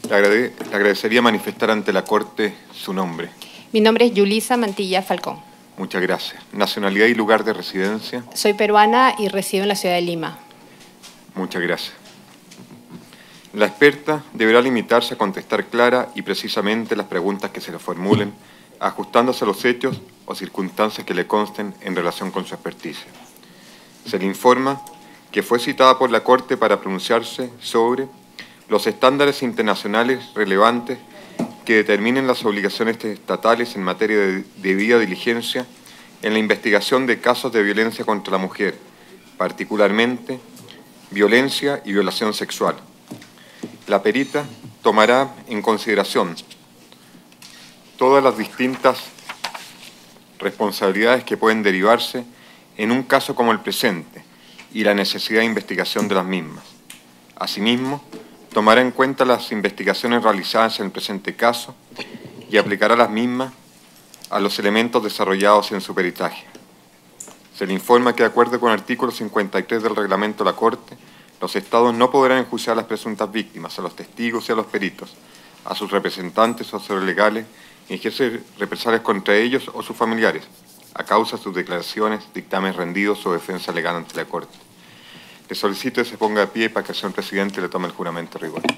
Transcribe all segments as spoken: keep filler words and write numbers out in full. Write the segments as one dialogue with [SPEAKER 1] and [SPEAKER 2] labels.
[SPEAKER 1] Le, agrade, le agradecería manifestar ante la Corte su nombre.
[SPEAKER 2] Mi nombre es Yulisa Mantilla Falcón.
[SPEAKER 1] Muchas gracias. Nacionalidad y lugar de residencia.
[SPEAKER 2] Soy peruana y resido en la ciudad de Lima.
[SPEAKER 1] Muchas gracias. La experta deberá limitarse a contestar clara y precisamente las preguntas que se le formulen, ajustándose a los hechos o circunstancias que le consten en relación con su experticia. Se le informa que fue citada por la Corte para pronunciarse sobre los estándares internacionales relevantes que determinen las obligaciones estatales en materia de debida diligencia en la investigación de casos de violencia contra la mujer, particularmente violencia y violación sexual. La perita tomará en consideración todas las distintas responsabilidades que pueden derivarse en un caso como el presente y la necesidad de investigación de las mismas. Asimismo, tomará en cuenta las investigaciones realizadas en el presente caso y aplicará las mismas a los elementos desarrollados en su peritaje. Se le informa que, de acuerdo con el artículo cincuenta y tres del reglamento de la Corte, los Estados no podrán enjuiciar a las presuntas víctimas, a los testigos y a los peritos, a sus representantes o asesores legales, y ejercer represalias contra ellos o sus familiares, a causa de sus declaraciones, dictámenes rendidos o defensa legal ante la Corte. Le solicito que se ponga de pie para que el señor presidente le tome el juramento de rigor.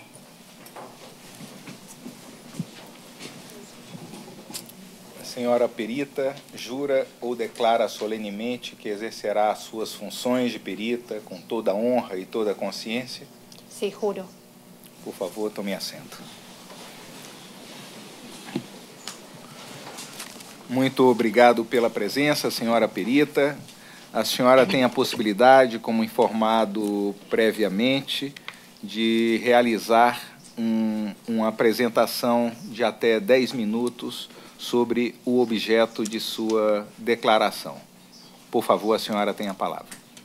[SPEAKER 3] A senhora perita jura ou declara solenemente que exercerá as suas funções de perita com toda a honra e toda a consciência?
[SPEAKER 2] Sí, juro.
[SPEAKER 3] Por favor, tome assento. Muito obrigado pela presença, senhora perita. A senhora tem a possibilidade, como informado previamente, de realizar um, uma apresentação de até dez minutos sobre o objeto de sua declaração. Por favor, a senhora tem a palavra.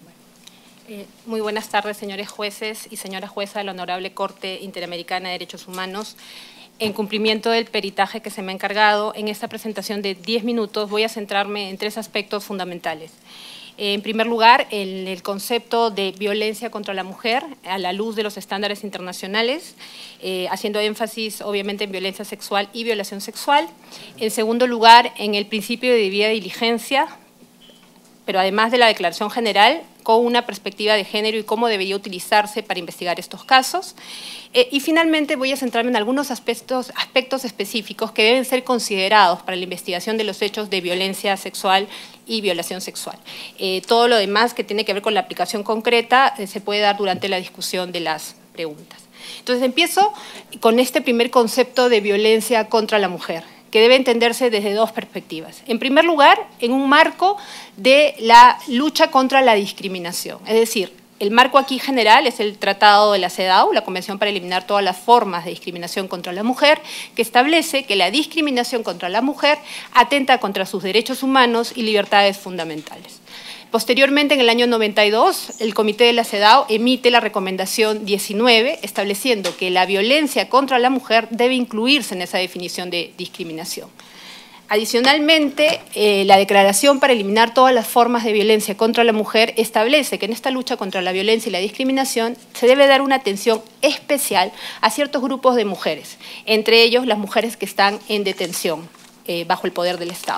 [SPEAKER 2] Eh, muy buenas tardes, señores jueces y señora jueza de la Honorable Corte Interamericana de Derechos Humanos. En cumplimiento del peritaje que se me ha encargado, en esta presentación de diez minutos voy a centrarme en tres aspectos fundamentales. En primer lugar, en el concepto de violencia contra la mujer a la luz de los estándares internacionales, eh, haciendo énfasis obviamente en violencia sexual y violación sexual. En segundo lugar, en el principio de debida diligencia, pero además de la declaración general, con una perspectiva de género y cómo debería utilizarse para investigar estos casos. Eh, y finalmente voy a centrarme en algunos aspectos, aspectos específicos que deben ser considerados para la investigación de los hechos de violencia sexual y violación sexual. Eh, todo lo demás que tiene que ver con la aplicación concreta eh, se puede dar durante la discusión de las preguntas. Entonces empiezo con este primer concepto de violencia contra la mujer, que debe entenderse desde dos perspectivas. En primer lugar, en un marco de la lucha contra la discriminación. Es decir, el marco aquí general es el Tratado de la CEDAW, la Convención para eliminar todas las formas de discriminación contra la mujer, que establece que la discriminación contra la mujer atenta contra sus derechos humanos y libertades fundamentales. Posteriormente, en el año noventa y dos, el Comité de la CEDAW emite la recomendación diecinueve, estableciendo que la violencia contra la mujer debe incluirse en esa definición de discriminación. Adicionalmente, eh, la Declaración para eliminar todas las formas de violencia contra la mujer establece que en esta lucha contra la violencia y la discriminación se debe dar una atención especial a ciertos grupos de mujeres, entre ellos las mujeres que están en detención eh, bajo el poder del Estado.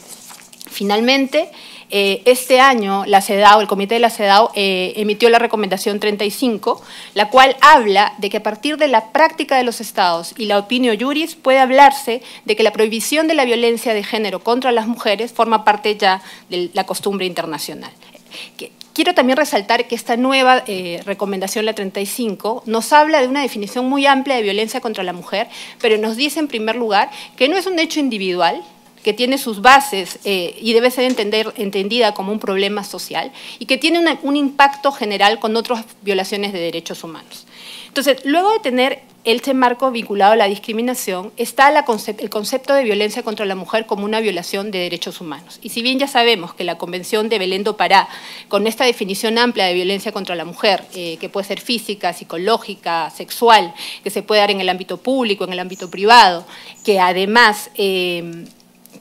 [SPEAKER 2] Finalmente, Eh, este año la CEDAW, el Comité de la CEDAW eh, emitió la recomendación treinta y cinco, la cual habla de que a partir de la práctica de los Estados y la opinio juris puede hablarse de que la prohibición de la violencia de género contra las mujeres forma parte ya de la costumbre internacional. Que, Quiero también resaltar que esta nueva eh, recomendación, la treinta y cinco, nos habla de una definición muy amplia de violencia contra la mujer, pero nos dice en primer lugar que no es un hecho individual, que tiene sus bases eh, y debe ser entender, entendida como un problema social y que tiene una, un impacto general con otras violaciones de derechos humanos. Entonces, luego de tener este marco vinculado a la discriminación, está la concep el concepto de violencia contra la mujer como una violación de derechos humanos. Y si bien ya sabemos que la Convención de Belén do Pará, con esta definición amplia de violencia contra la mujer, eh, que puede ser física, psicológica, sexual, que se puede dar en el ámbito público, en el ámbito privado, que además Eh,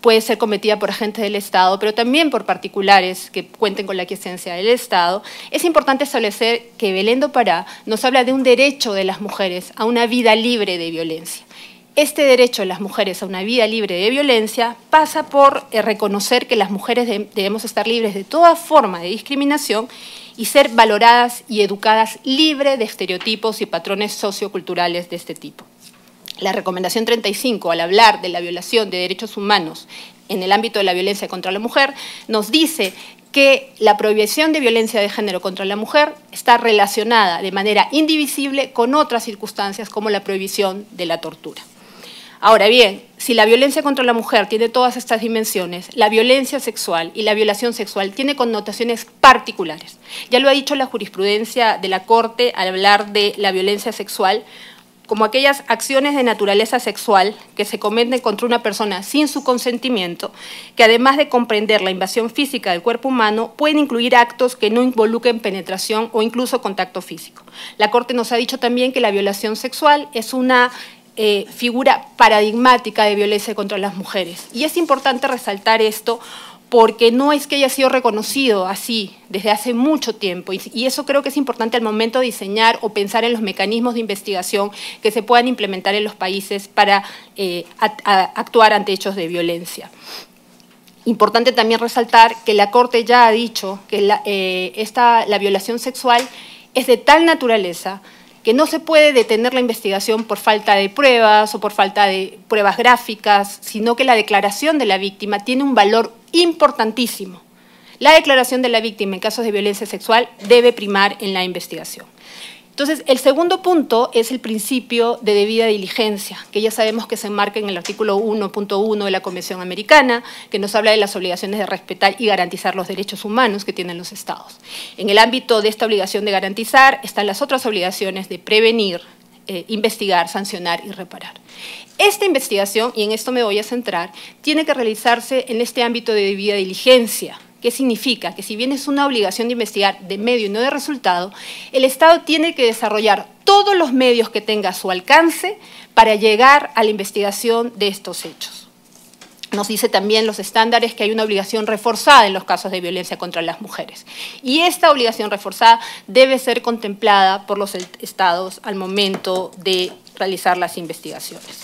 [SPEAKER 2] puede ser cometida por agentes del Estado, pero también por particulares que cuenten con la aquiescencia del Estado, es importante establecer que Belén do Pará nos habla de un derecho de las mujeres a una vida libre de violencia. Este derecho de las mujeres a una vida libre de violencia pasa por eh, reconocer que las mujeres de, debemos estar libres de toda forma de discriminación y ser valoradas y educadas libre de estereotipos y patrones socioculturales de este tipo. La recomendación treinta y cinco, al hablar de la violación de derechos humanos en el ámbito de la violencia contra la mujer, nos dice que la prohibición de violencia de género contra la mujer está relacionada de manera indivisible con otras circunstancias como la prohibición de la tortura. Ahora bien, si la violencia contra la mujer tiene todas estas dimensiones, la violencia sexual y la violación sexual tiene connotaciones particulares. Ya lo ha dicho la jurisprudencia de la Corte al hablar de la violencia sexual, como aquellas acciones de naturaleza sexual que se cometen contra una persona sin su consentimiento, que además de comprender la invasión física del cuerpo humano, pueden incluir actos que no involucren penetración o incluso contacto físico. La Corte nos ha dicho también que la violación sexual es una eh, figura paradigmática de violencia contra las mujeres. Y es importante resaltar esto porque no es que haya sido reconocido así desde hace mucho tiempo, y eso creo que es importante al momento de diseñar o pensar en los mecanismos de investigación que se puedan implementar en los países para eh, a, a actuar ante hechos de violencia. Importante también resaltar que la Corte ya ha dicho que la, eh, esta, la violación sexual es de tal naturaleza que no se puede detener la investigación por falta de pruebas o por falta de pruebas gráficas, sino que la declaración de la víctima tiene un valor importantísimo. La declaración de la víctima en casos de violencia sexual debe primar en la investigación. Entonces, el segundo punto es el principio de debida diligencia, que ya sabemos que se enmarca en el artículo uno punto uno de la Convención Americana, que nos habla de las obligaciones de respetar y garantizar los derechos humanos que tienen los Estados. En el ámbito de esta obligación de garantizar están las otras obligaciones de prevenir, eh, investigar, sancionar y reparar. Esta investigación, y en esto me voy a centrar, tiene que realizarse en este ámbito de debida diligencia. ¿Qué significa? Que si bien es una obligación de investigar de medio y no de resultado, el Estado tiene que desarrollar todos los medios que tenga a su alcance para llegar a la investigación de estos hechos. Nos dice también los estándares que hay una obligación reforzada en los casos de violencia contra las mujeres. Y esta obligación reforzada debe ser contemplada por los Estados al momento de realizar las investigaciones.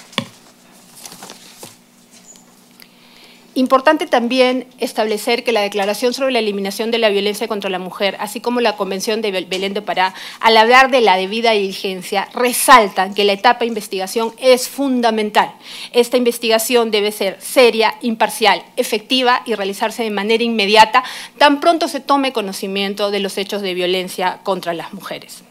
[SPEAKER 2] Importante también establecer que la Declaración sobre la Eliminación de la Violencia contra la Mujer, así como la Convención de Belén do Pará, al hablar de la debida diligencia, resaltan que la etapa de investigación es fundamental. Esta investigación debe ser seria, imparcial, efectiva y realizarse de manera inmediata, tan pronto se tome conocimiento de los hechos de violencia contra las mujeres.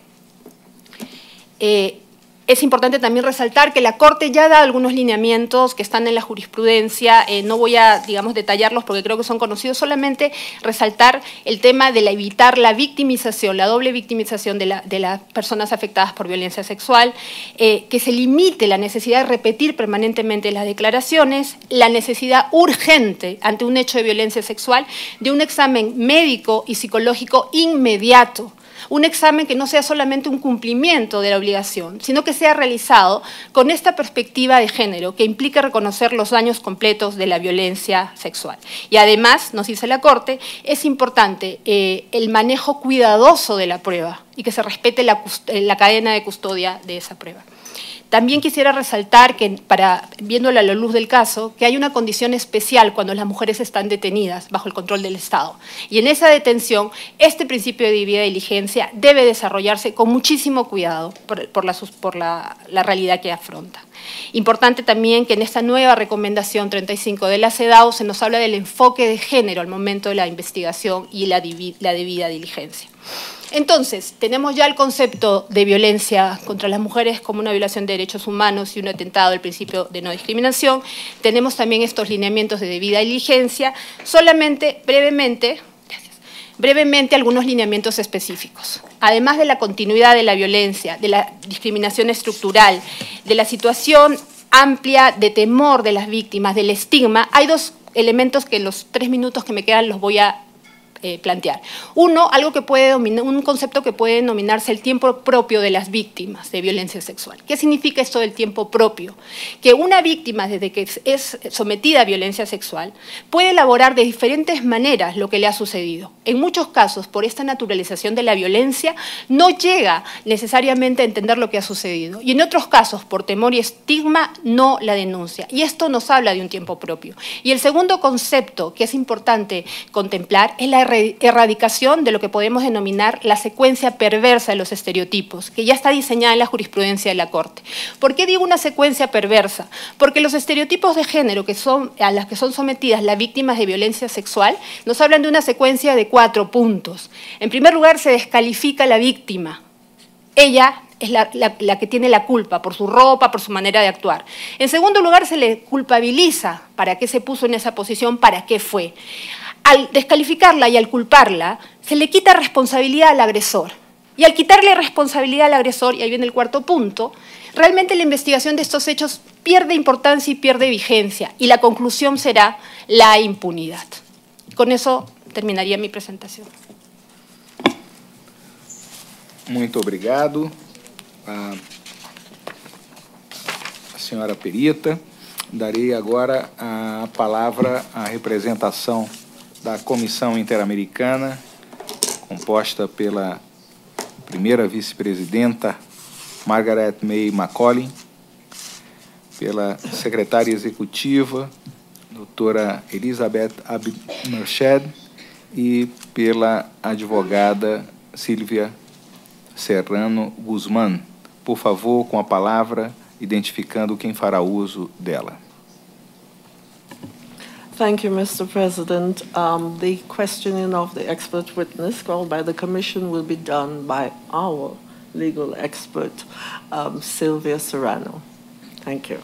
[SPEAKER 2] Eh, Es importante también resaltar que la Corte ya da algunos lineamientos que están en la jurisprudencia, eh, no voy a, digamos, detallarlos porque creo que son conocidos, solamente resaltar el tema de la, evitar la victimización, la doble victimización de, la, de las personas afectadas por violencia sexual, eh, que se limite la necesidad de repetir permanentemente las declaraciones, la necesidad urgente ante un hecho de violencia sexual de un examen médico y psicológico inmediato. Un examen que no sea solamente un cumplimiento de la obligación, sino que sea realizado con esta perspectiva de género que implica reconocer los daños completos de la violencia sexual. Y además, nos dice la Corte, es importante eh, el manejo cuidadoso de la prueba y que se respete la, la cadena de custodia de esa prueba. También quisiera resaltar, que para, viéndolo a la luz del caso, que hay una condición especial cuando las mujeres están detenidas bajo el control del Estado. Y en esa detención, este principio de debida diligencia debe desarrollarse con muchísimo cuidado por, por, la, por la, la realidad que afronta. Importante también que en esta nueva recomendación treinta y cinco de la CEDAW se nos habla del enfoque de género al momento de la investigación y la, la debida diligencia. Entonces, tenemos ya el concepto de violencia contra las mujeres como una violación de derechos humanos y un atentado al principio de no discriminación. Tenemos también estos lineamientos de debida diligencia. Solamente, brevemente, gracias, brevemente algunos lineamientos específicos. Además de la continuidad de la violencia, de la discriminación estructural, de la situación amplia de temor de las víctimas, del estigma, hay dos elementos que en los tres minutos que me quedan los voy a eh, plantear. Uno, algo que puede dominar, un concepto que puede denominarse el tiempo propio de las víctimas de violencia sexual. ¿Qué significa esto del tiempo propio? Que una víctima, desde que es sometida a violencia sexual, puede elaborar de diferentes maneras lo que le ha sucedido. En muchos casos, por esta naturalización de la violencia, no llega necesariamente a entender lo que ha sucedido. Y en otros casos, por temor y estigma, no la denuncia. Y esto nos habla de un tiempo propio. Y el segundo concepto que es importante contemplar es la erradicación de lo que podemos denominar la secuencia perversa de los estereotipos, que ya está diseñada en la jurisprudencia de la Corte. ¿Por qué digo una secuencia perversa? Porque los estereotipos de género que son, a las que son sometidas las víctimas de violencia sexual nos hablan de una secuencia de cuatro puntos. En primer lugar, se descalifica a la víctima. Ella es la, la, la que tiene la culpa por su ropa, por su manera de actuar. En segundo lugar, se le culpabiliza para qué se puso en esa posición, para qué fue. Al descalificarla y al culparla, se le quita responsabilidad al agresor. Y al quitarle responsabilidad al agresor, y ahí viene el cuarto punto, realmente la investigación de estos hechos pierde importancia y pierde vigencia, y la conclusión será la impunidad. Con eso terminaría mi presentación.
[SPEAKER 3] Muito obrigado. A senhora perita. Darei agora a palavra à representação da Comissão Interamericana, composta pela primeira vice-presidenta Margaret May Macaulay, pela secretária executiva, doutora Elizabeth Abid-Merched, e pela advogada Silvia Serrano Guzmán. Por favor, com a palavra, identificando quem fará uso dela.
[SPEAKER 4] Thank you, Mister President. Um, the questioning of the expert witness called by the Commission will be done by our legal expert, um, Sylvia Serrano. Thank you.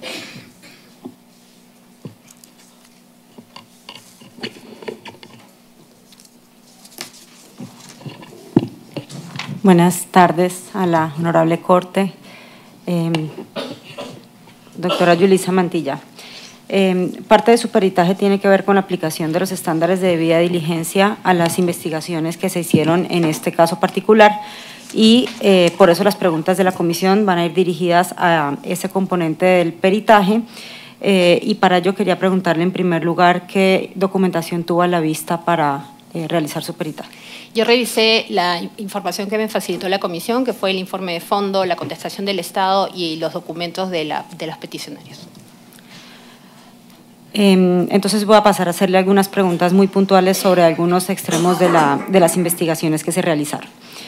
[SPEAKER 5] Buenas tardes a la Honorable Corte. Eh, doctora Yulisa Mantilla. Eh, parte de su peritaje tiene que ver con la aplicación de los estándares de debida diligencia a las investigaciones que se hicieron en este caso particular y eh, por eso las preguntas de la comisión van a ir dirigidas a ese componente del peritaje eh, y para ello quería preguntarle en primer lugar qué documentación tuvo a la vista para eh, realizar su peritaje.
[SPEAKER 2] Yo revisé la información que me facilitó la comisión, que fue el informe de fondo, la contestación del Estado y los documentos de, la, de los peticionarios.
[SPEAKER 5] Entonces voy a pasar a hacerle algunas preguntas muy puntuales sobre algunos extremos de, la, de las investigaciones que se realizaron.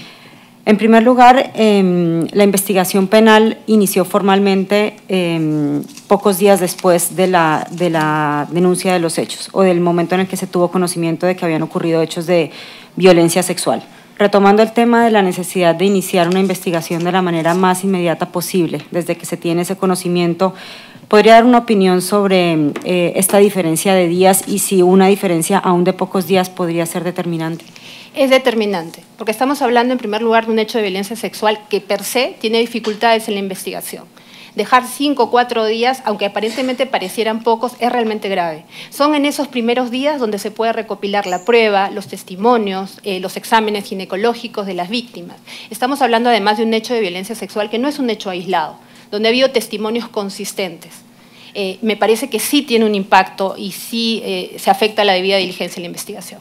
[SPEAKER 5] En primer lugar, eh, la investigación penal inició formalmente eh, pocos días después de la, de la denuncia de los hechos o del momento en el que se tuvo conocimiento de que habían ocurrido hechos de violencia sexual. Retomando el tema de la necesidad de iniciar una investigación de la manera más inmediata posible, desde que se tiene ese conocimiento, ¿podría dar una opinión sobre eh, esta diferencia de días y si una diferencia aún de pocos días podría ser determinante?
[SPEAKER 2] Es determinante, porque estamos hablando en primer lugar de un hecho de violencia sexual que per se tiene dificultades en la investigación. Dejar cinco o cuatro días, aunque aparentemente parecieran pocos, es realmente grave. Son en esos primeros días donde se puede recopilar la prueba, los testimonios, eh, los exámenes ginecológicos de las víctimas. Estamos hablando además de un hecho de violencia sexual que no es un hecho aislado, donde ha habido testimonios consistentes. Eh, me parece que sí tiene un impacto y sí eh, se afecta a la debida diligencia en la investigación.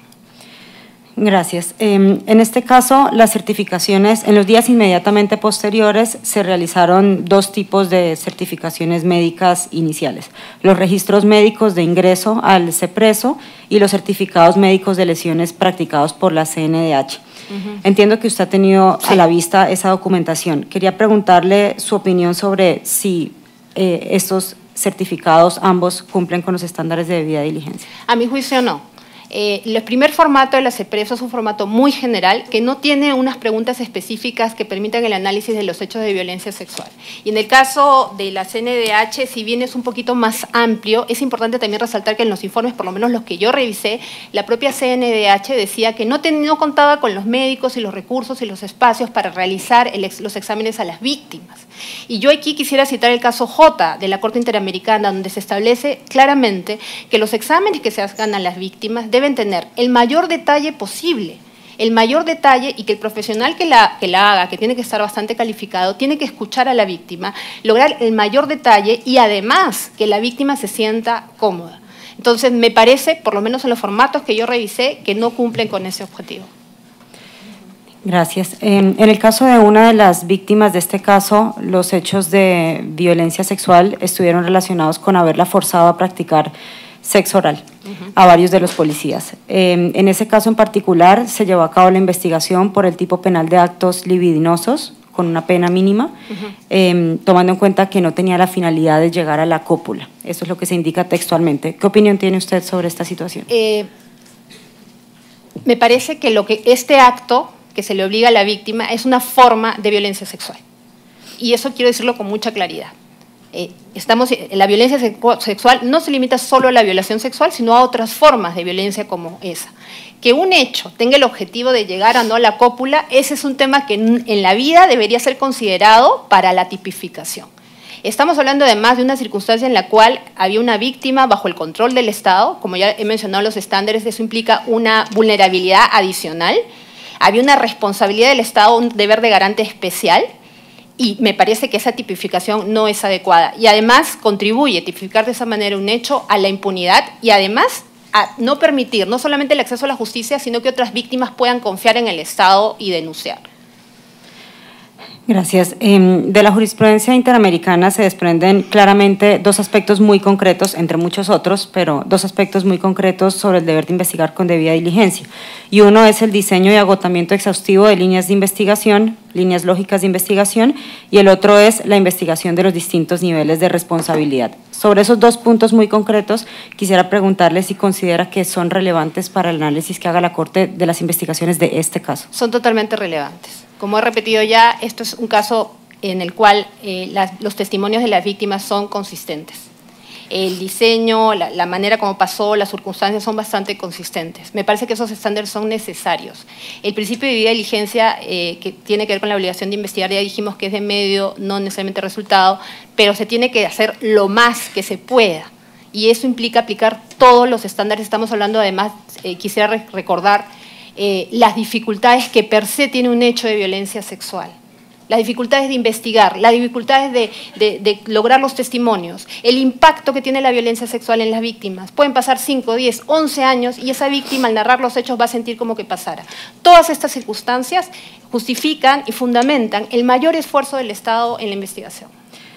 [SPEAKER 5] Gracias. Eh, en este caso, las certificaciones, en los días inmediatamente posteriores se realizaron dos tipos de certificaciones médicas iniciales. Los registros médicos de ingreso al CEPRESO y los certificados médicos de lesiones practicados por la C N D H. Uh-huh. Entiendo que usted ha tenido sí. a la vista esa documentación. Quería preguntarle su opinión sobre si eh, estos certificados ambos cumplen con los estándares de debida diligencia.
[SPEAKER 2] A mi juicio no. Eh, el primer formato de la CEPRESO es un formato muy general que no tiene unas preguntas específicas que permitan el análisis de los hechos de violencia sexual. Y en el caso de la C N D H, si bien es un poquito más amplio, es importante también resaltar que en los informes, por lo menos los que yo revisé, la propia C N D H decía que no, ten, no contaba con los médicos y los recursos y los espacios para realizar el ex, los exámenes a las víctimas. Y yo aquí quisiera citar el caso J de la Corte Interamericana, donde se establece claramente que los exámenes que se hagan a las víctimas deben tener el mayor detalle posible, el mayor detalle, y que el profesional que la, que la haga, que tiene que estar bastante calificado, tiene que escuchar a la víctima, lograr el mayor detalle y además que la víctima se sienta cómoda. Entonces, me parece, por lo menos en los formatos que yo revisé, que no cumplen con ese objetivo.
[SPEAKER 5] Gracias. En, en el caso de una de las víctimas de este caso, los hechos de violencia sexual estuvieron relacionados con haberla forzado a practicar sexo oral uh-huh. a varios de los policías. Eh, en ese caso en particular se llevó a cabo la investigación por el tipo penal de actos libidinosos con una pena mínima, uh-huh. eh, tomando en cuenta que no tenía la finalidad de llegar a la cópula. Eso es lo que se indica textualmente. ¿Qué opinión tiene usted sobre esta situación?
[SPEAKER 2] Eh, me parece que, lo que este acto que se le obliga a la víctima es una forma de violencia sexual. Y eso quiero decirlo con mucha claridad. Eh, estamos, la violencia sexual no se limita solo a la violación sexual, sino a otras formas de violencia como esa. Que un hecho tenga el objetivo de llegar a no a la cópula, ese es un tema que en, en la vida debería ser considerado para la tipificación. Estamos hablando además de una circunstancia en la cual había una víctima bajo el control del Estado, como ya he mencionado los estándares, eso implica una vulnerabilidad adicional, había una responsabilidad del Estado, un deber de garante especial, y me parece que esa tipificación no es adecuada. Y además contribuye a tipificar de esa manera un hecho a la impunidad y además a no permitir no solamente el acceso a la justicia, sino que otras víctimas puedan confiar en el Estado y denunciar.
[SPEAKER 5] Gracias. De la jurisprudencia interamericana se desprenden claramente dos aspectos muy concretos, entre muchos otros, pero dos aspectos muy concretos sobre el deber de investigar con debida diligencia. Y uno es el diseño y agotamiento exhaustivo de líneas de investigación, líneas lógicas de investigación, y el otro es la investigación de los distintos niveles de responsabilidad. Sobre esos dos puntos muy concretos, quisiera preguntarle si considera que son relevantes para el análisis que haga la Corte de las investigaciones de este caso.
[SPEAKER 2] Son totalmente relevantes. Como he repetido ya, esto es un caso en el cual eh, las, los testimonios de las víctimas son consistentes. El diseño, la, la manera como pasó, las circunstancias son bastante consistentes. Me parece que esos estándares son necesarios. El principio de debida diligencia, eh, que tiene que ver con la obligación de investigar, ya dijimos que es de medio, no necesariamente resultado, pero se tiene que hacer lo más que se pueda. Y eso implica aplicar todos los estándares. Estamos hablando, además, eh, quisiera re recordar, Eh, las dificultades que per se tiene un hecho de violencia sexual, las dificultades de investigar, las dificultades de, de, de lograr los testimonios, el impacto que tiene la violencia sexual en las víctimas. Pueden pasar cinco, diez, once años y esa víctima al narrar los hechos va a sentir como que pasara. Todas estas circunstancias justifican y fundamentan el mayor esfuerzo del Estado en la investigación.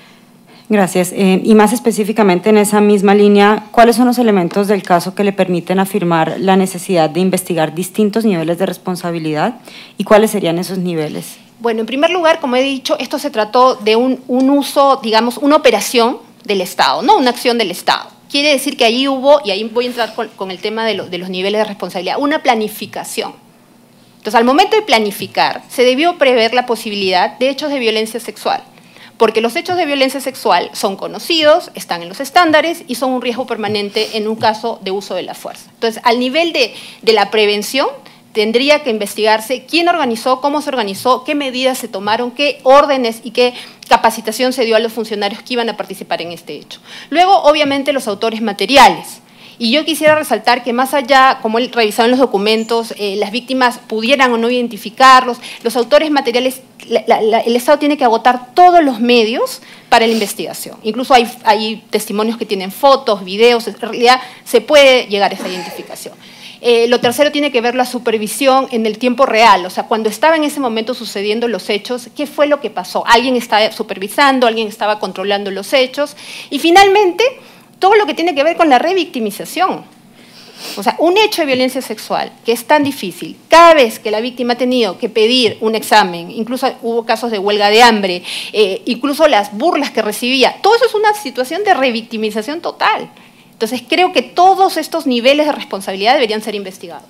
[SPEAKER 5] Gracias. Eh, y más específicamente en esa misma línea, ¿cuáles son los elementos del caso que le permiten afirmar la necesidad de investigar distintos niveles de responsabilidad y cuáles serían esos niveles?
[SPEAKER 2] Bueno, en primer lugar, como he dicho, esto se trató de un, un uso, digamos, una operación del Estado, no una acción del Estado. Quiere decir que ahí hubo, y ahí voy a entrar con, con el tema de, lo, de los niveles de responsabilidad, una planificación. Entonces, al momento de planificar, se debió prever la posibilidad de hechos de violencia sexual, porque los hechos de violencia sexual son conocidos, están en los estándares y son un riesgo permanente en un caso de uso de la fuerza. Entonces, al nivel de, de la prevención, tendría que investigarse quién organizó, cómo se organizó, qué medidas se tomaron, qué órdenes y qué capacitación se dio a los funcionarios que iban a participar en este hecho. Luego, obviamente, los autores materiales. Y yo quisiera resaltar que más allá, como él revisado en los documentos, eh, las víctimas pudieran o no identificarlos, los autores materiales, la, la, la, el Estado tiene que agotar todos los medios para la investigación. Incluso hay, hay testimonios que tienen fotos, videos, en realidad se puede llegar a esa identificación. Eh, lo tercero tiene que ver la supervisión en el tiempo real, o sea, cuando estaba en ese momento sucediendo los hechos, ¿qué fue lo que pasó? ¿Alguien estaba supervisando? ¿Alguien estaba controlando los hechos? Y finalmente, todo lo que tiene que ver con la revictimización. O sea, un hecho de violencia sexual que es tan difícil, cada vez que la víctima ha tenido que pedir un examen, incluso hubo casos de huelga de hambre, eh, incluso las burlas que recibía, todo eso es una situación de revictimización total. Entonces, creo que todos estos niveles de responsabilidad deberían ser investigados.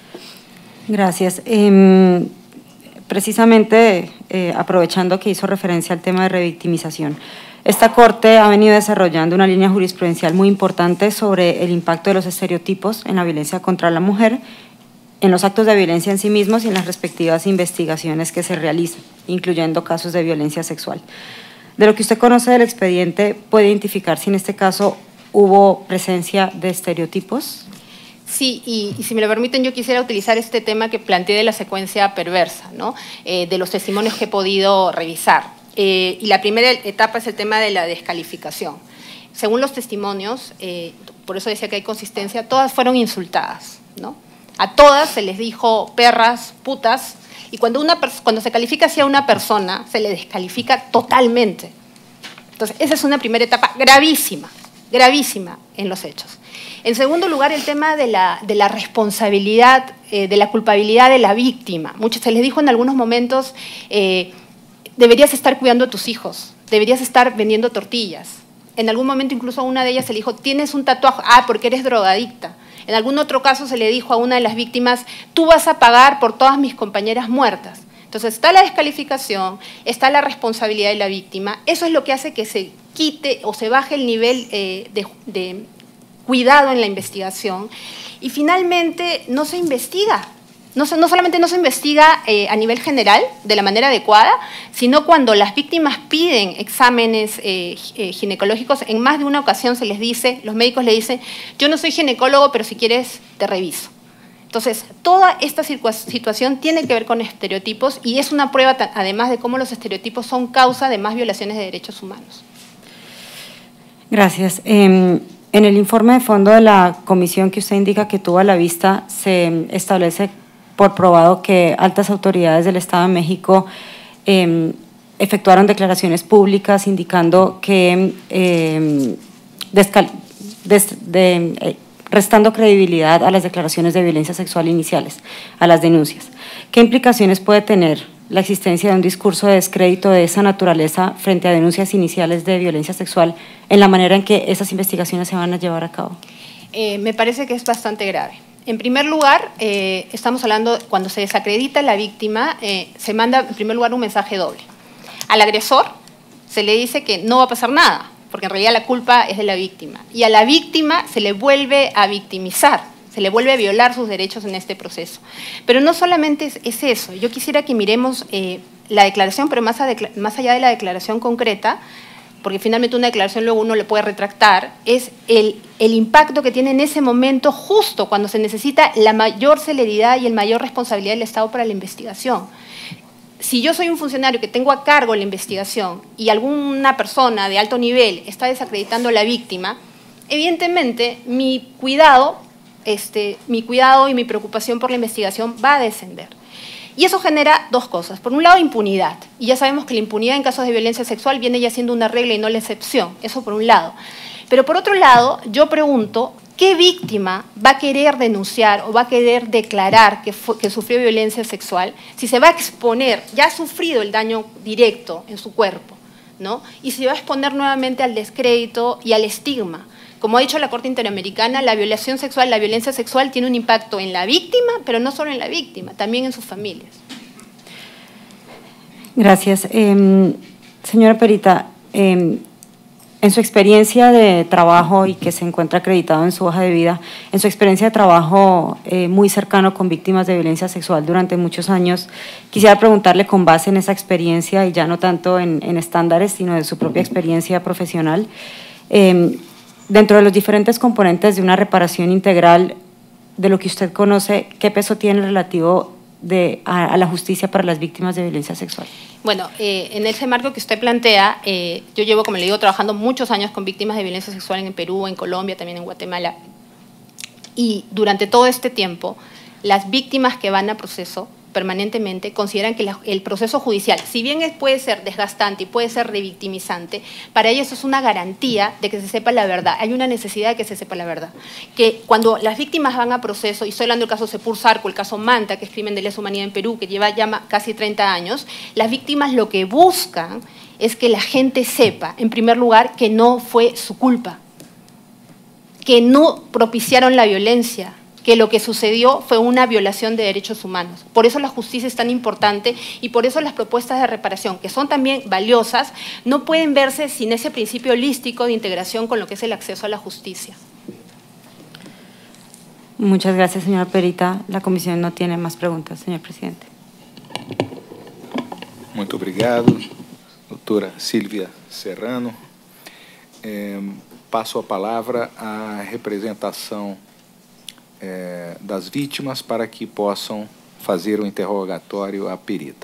[SPEAKER 5] Gracias. Eh, precisamente, eh, aprovechando que hizo referencia al tema de revictimización, esta Corte ha venido desarrollando una línea jurisprudencial muy importante sobre el impacto de los estereotipos en la violencia contra la mujer, en los actos de violencia en sí mismos y en las respectivas investigaciones que se realizan, incluyendo casos de violencia sexual. De lo que usted conoce del expediente, ¿puede identificar si en este caso hubo presencia de estereotipos?
[SPEAKER 2] Sí, y, y si me lo permiten, yo quisiera utilizar este tema que planteé de la secuencia perversa, ¿no? Eh, de los testimonios que he podido revisar. Eh, y la primera etapa es el tema de la descalificación. Según los testimonios, eh, por eso decía que hay consistencia, todas fueron insultadas, ¿no? A todas se les dijo perras, putas, y cuando, una cuando se califica hacia una persona, se le descalifica totalmente. Entonces, esa es una primera etapa gravísima, gravísima en los hechos. En segundo lugar, el tema de la, de la responsabilidad, eh, de la culpabilidad de la víctima. Mucho, se les dijo en algunos momentos, eh, deberías estar cuidando a tus hijos, deberías estar vendiendo tortillas. En algún momento incluso a una de ellas se le dijo, tienes un tatuaje, ah, porque eres drogadicta. En algún otro caso se le dijo a una de las víctimas, tú vas a pagar por todas mis compañeras muertas. Entonces está la descalificación, está la responsabilidad de la víctima. Eso es lo que hace que se quite o se baje el nivel eh, de, de cuidado en la investigación. Y finalmente no se investiga. No, no solamente no se investiga eh, a nivel general, de la manera adecuada, sino cuando las víctimas piden exámenes eh, ginecológicos, en más de una ocasión se les dice, los médicos le dicen, yo no soy ginecólogo, pero si quieres te reviso. Entonces, toda esta situación tiene que ver con estereotipos y es una prueba, además, de cómo los estereotipos son causa de más violaciones de derechos humanos.
[SPEAKER 5] Gracias. Eh, en el informe de fondo de la comisión que usted indica que tuvo a la vista, se establece por probado que altas autoridades del Estado de México eh, efectuaron declaraciones públicas indicando que, eh, descal, des, de, eh, restando credibilidad a las declaraciones de violencia sexual iniciales, a las denuncias. ¿Qué implicaciones puede tener la existencia de un discurso de descrédito de esa naturaleza frente a denuncias iniciales de violencia sexual en la manera en que esas investigaciones se van a llevar a cabo?
[SPEAKER 2] Eh, me parece que es bastante grave. En primer lugar, eh, estamos hablando, cuando se desacredita a la víctima, eh, se manda en primer lugar un mensaje doble. Al agresor se le dice que no va a pasar nada, porque en realidad la culpa es de la víctima. Y a la víctima se le vuelve a victimizar, se le vuelve a violar sus derechos en este proceso. Pero no solamente es, es eso, yo quisiera que miremos eh, la declaración, pero más, a, más allá de la declaración concreta, porque finalmente una declaración luego uno le puede retractar, es el, el impacto que tiene en ese momento justo cuando se necesita la mayor celeridad y el mayor responsabilidad del Estado para la investigación. Si yo soy un funcionario que tengo a cargo la investigación y alguna persona de alto nivel está desacreditando a la víctima, evidentemente mi cuidado, este, mi cuidado y mi preocupación por la investigación va a descender. Y eso genera dos cosas. Por un lado, impunidad. Y ya sabemos que la impunidad en casos de violencia sexual viene ya siendo una regla y no la excepción. Eso por un lado. Pero por otro lado, yo pregunto, ¿qué víctima va a querer denunciar o va a querer declarar que, fue, que sufrió violencia sexual si se va a exponer, ya ha sufrido el daño directo en su cuerpo, ¿no? Y se va a exponer nuevamente al descrédito y al estigma? Como ha dicho la Corte Interamericana, la violación sexual, la violencia sexual tiene un impacto en la víctima, pero no solo en la víctima, también en sus familias.
[SPEAKER 5] Gracias. Eh, señora Perita, eh, en su experiencia de trabajo y que se encuentra acreditado en su hoja de vida, en su experiencia de trabajo eh, muy cercano con víctimas de violencia sexual durante muchos años, quisiera preguntarle con base en esa experiencia y ya no tanto en, en estándares, sino de su propia experiencia profesional, eh, dentro de los diferentes componentes de una reparación integral, de lo que usted conoce, ¿qué peso tiene relativo de, a, a la justicia para las víctimas de violencia sexual?
[SPEAKER 2] Bueno, eh, en ese marco que usted plantea, eh, yo llevo, como le digo, trabajando muchos años con víctimas de violencia sexual en Perú, en Colombia, también en Guatemala. Y durante todo este tiempo, las víctimas que van a proceso permanentemente consideran que la, el proceso judicial, si bien es, puede ser desgastante y puede ser revictimizante, para ellos es una garantía de que se sepa la verdad. Hay una necesidad de que se sepa la verdad. Que cuando las víctimas van a proceso, y estoy hablando del caso Sepur Zarco, el caso Manta, que es crimen de lesa humanidad en Perú, que lleva ya casi treinta años, las víctimas lo que buscan es que la gente sepa, en primer lugar, que no fue su culpa, que no propiciaron la violencia, que lo que sucedió fue una violación de derechos humanos. Por eso la justicia es tan importante y por eso las propuestas de reparación, que son también valiosas, no pueden verse sin ese principio holístico de integración con lo que es el acceso a la justicia.
[SPEAKER 5] Muchas gracias, señora Perita. La comisión no tiene más preguntas, señor presidente.
[SPEAKER 3] Muito obrigado, doutora Silvia Serrano. Eh, passo a palavra à representação eh, das vítimas para que possam fazer o interrogatório à perita.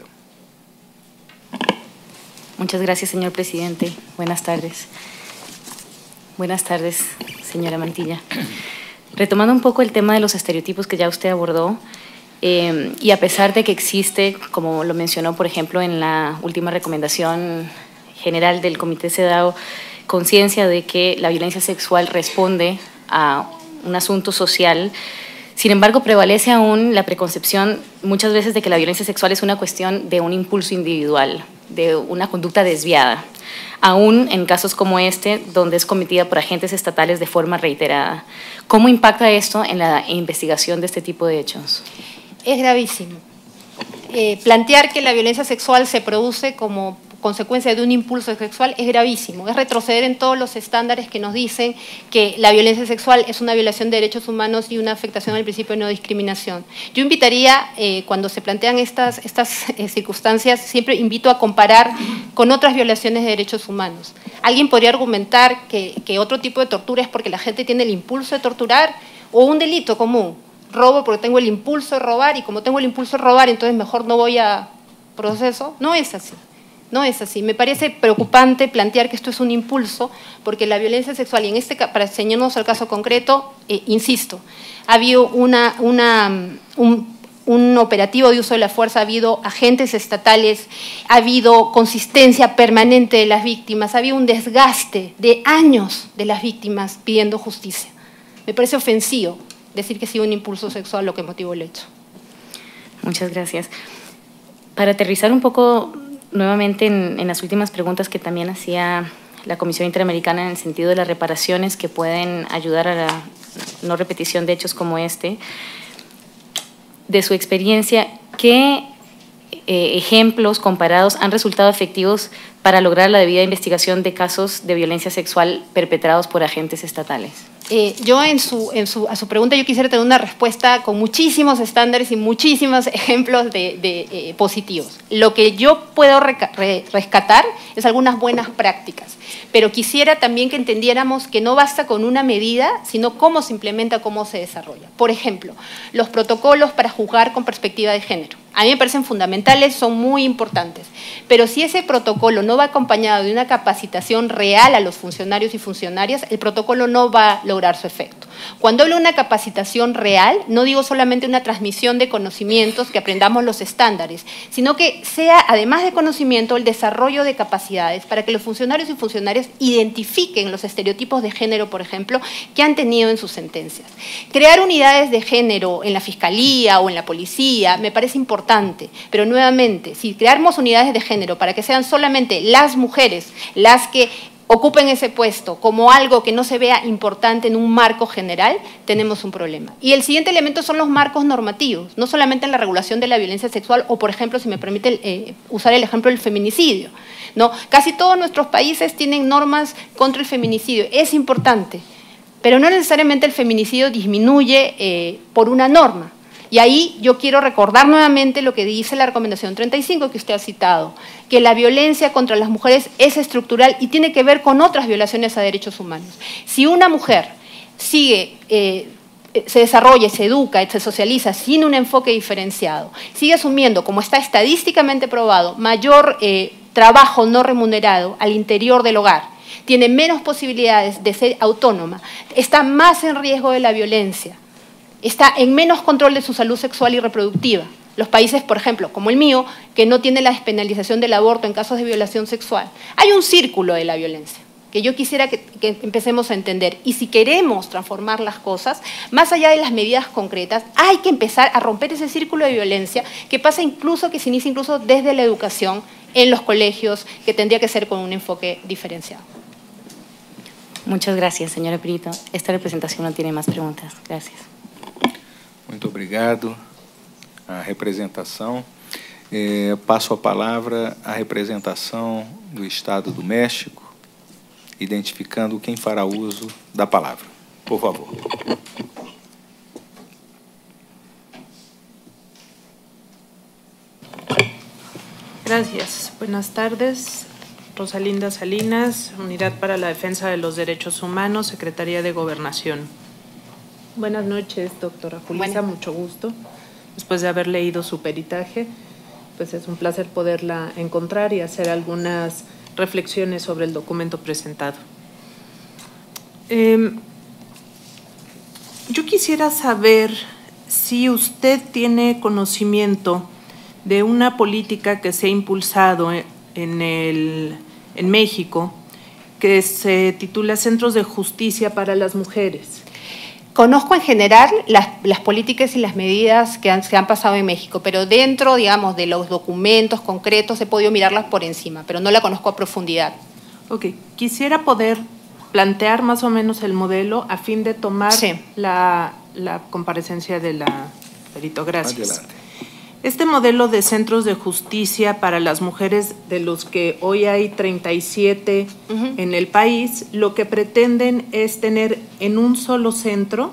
[SPEAKER 6] Muchas gracias, señor presidente. Buenas tardes. Buenas tardes, señora Mantilla. Retomando un poco el tema de los estereotipos que ya usted abordó, eh, y a pesar de que existe, como lo mencionó, por ejemplo, en la última recomendación general del Comité CEDAW, conciencia de que la violencia sexual responde a un asunto social, sin embargo, prevalece aún la preconcepción muchas veces de que la violencia sexual es una cuestión de un impulso individual, de una conducta desviada, aún en casos como este, donde es cometida por agentes estatales de forma reiterada. ¿Cómo impacta esto en la investigación de este tipo de hechos?
[SPEAKER 2] Es gravísimo. Eh, plantear que la violencia sexual se produce como consecuencia de un impulso sexual es gravísimo, es retroceder en todos los estándares que nos dicen que la violencia sexual es una violación de derechos humanos y una afectación al principio de no discriminación. Yo invitaría, eh, cuando se plantean estas, estas eh, circunstancias, siempre invito a comparar con otras violaciones de derechos humanos. Alguien podría argumentar que, que otro tipo de tortura es porque la gente tiene el impulso de torturar, o un delito común, robo porque tengo el impulso de robar, y como tengo el impulso de robar, entonces mejor no voy a proceso. No es así. No es así. Me parece preocupante plantear que esto es un impulso, porque la violencia sexual, y en este, para enseñarnos al caso concreto, eh, insisto, ha habido una, una, un, un operativo de uso de la fuerza, ha habido agentes estatales, ha habido consistencia permanente de las víctimas, ha habido un desgaste de años de las víctimas pidiendo justicia. Me parece ofensivo decir que ha sido un impulso sexual lo que motivó el hecho.
[SPEAKER 6] Muchas gracias. Para aterrizar un poco nuevamente en, en las últimas preguntas que también hacía la Comisión Interamericana en el sentido de las reparaciones que pueden ayudar a la no repetición de hechos como este, de su experiencia, ¿qué eh, ejemplos comparados han resultado efectivos para lograr la debida investigación de casos de violencia sexual perpetrados por agentes estatales?
[SPEAKER 2] Eh, yo en su, en su, a su pregunta yo quisiera tener una respuesta con muchísimos estándares y muchísimos ejemplos de, de eh, positivos. Lo que yo puedo reca, re, rescatar es algunas buenas prácticas, pero quisiera también que entendiéramos que no basta con una medida, sino cómo se implementa, cómo se desarrolla. Por ejemplo, los protocolos para juzgar con perspectiva de género. A mí me parecen fundamentales, son muy importantes, pero si ese protocolo no va acompañado de una capacitación real a los funcionarios y funcionarias, el protocolo no va a lograr su efecto. Cuando hablo de una capacitación real, no digo solamente una transmisión de conocimientos, que aprendamos los estándares, sino que sea, además de conocimiento, el desarrollo de capacidades para que los funcionarios y funcionarias identifiquen los estereotipos de género, por ejemplo, que han tenido en sus sentencias. Crear unidades de género en la Fiscalía o en la Policía me parece importante, pero nuevamente, si creamos unidades de género para que sean solamente las mujeres las que ocupen ese puesto como algo que no se vea importante en un marco general, tenemos un problema. Y el siguiente elemento son los marcos normativos, no solamente en la regulación de la violencia sexual o, por ejemplo, si me permite eh, usar el ejemplo del feminicidio, ¿no? Casi todos nuestros países tienen normas contra el feminicidio, es importante, pero no necesariamente el feminicidio disminuye eh, por una norma. Y ahí yo quiero recordar nuevamente lo que dice la recomendación treinta y cinco que usted ha citado, que la violencia contra las mujeres es estructural y tiene que ver con otras violaciones a derechos humanos. Si una mujer sigue, eh, se desarrolla, se educa, se socializa sin un enfoque diferenciado, sigue asumiendo, como está estadísticamente probado, mayor eh, trabajo no remunerado al interior del hogar, tiene menos posibilidades de ser autónoma, está más en riesgo de la violencia, está en menos control de su salud sexual y reproductiva. Los países, por ejemplo, como el mío, que no tiene la despenalización del aborto en casos de violación sexual. Hay un círculo de la violencia que yo quisiera que, que empecemos a entender. Y si queremos transformar las cosas, más allá de las medidas concretas, hay que empezar a romper ese círculo de violencia que pasa incluso, que se inicia incluso desde la educación en los colegios, que tendría que ser con un enfoque diferenciado.
[SPEAKER 6] Muchas gracias, señora Pirito. Esta representación no tiene más preguntas. Gracias.
[SPEAKER 3] Muito obrigado à representação. É, passo a palavra à representação do Estado do México, identificando quem fará uso da palavra. Por favor.
[SPEAKER 7] Gracias. Buenas tardes. Rosalinda Salinas, Unidad para la Defensa de los Derechos Humanos, Secretaría de Gobernación. Buenas noches, doctora Julissa,
[SPEAKER 2] Buenas.
[SPEAKER 7] mucho gusto. Después de haber leído su peritaje, pues es un placer poderla encontrar y hacer algunas reflexiones sobre el documento presentado. Eh, yo quisiera saber si usted tiene conocimiento de una política que se ha impulsado en, el, en México, que se titula Centros de Justicia para las Mujeres.
[SPEAKER 2] Conozco en general las, las políticas y las medidas que han, se han pasado en México, pero dentro, digamos, de los documentos concretos he podido mirarlas por encima, pero no la conozco a profundidad.
[SPEAKER 7] Ok, quisiera poder plantear más o menos el modelo a fin de tomar
[SPEAKER 2] Sí.
[SPEAKER 7] la, la comparecencia de la perito. Gracias.
[SPEAKER 3] Adelante.
[SPEAKER 7] Este modelo de centros de justicia para las mujeres, de los que hoy hay treinta y siete
[SPEAKER 2] Uh-huh.
[SPEAKER 7] en el país, lo que pretenden es tener en un solo centro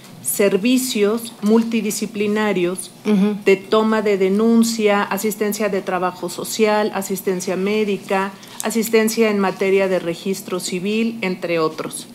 [SPEAKER 7] servicios multidisciplinarios
[SPEAKER 2] Uh-huh.
[SPEAKER 7] de toma de denuncia, asistencia de trabajo social, asistencia médica, asistencia en materia de registro civil, entre otros.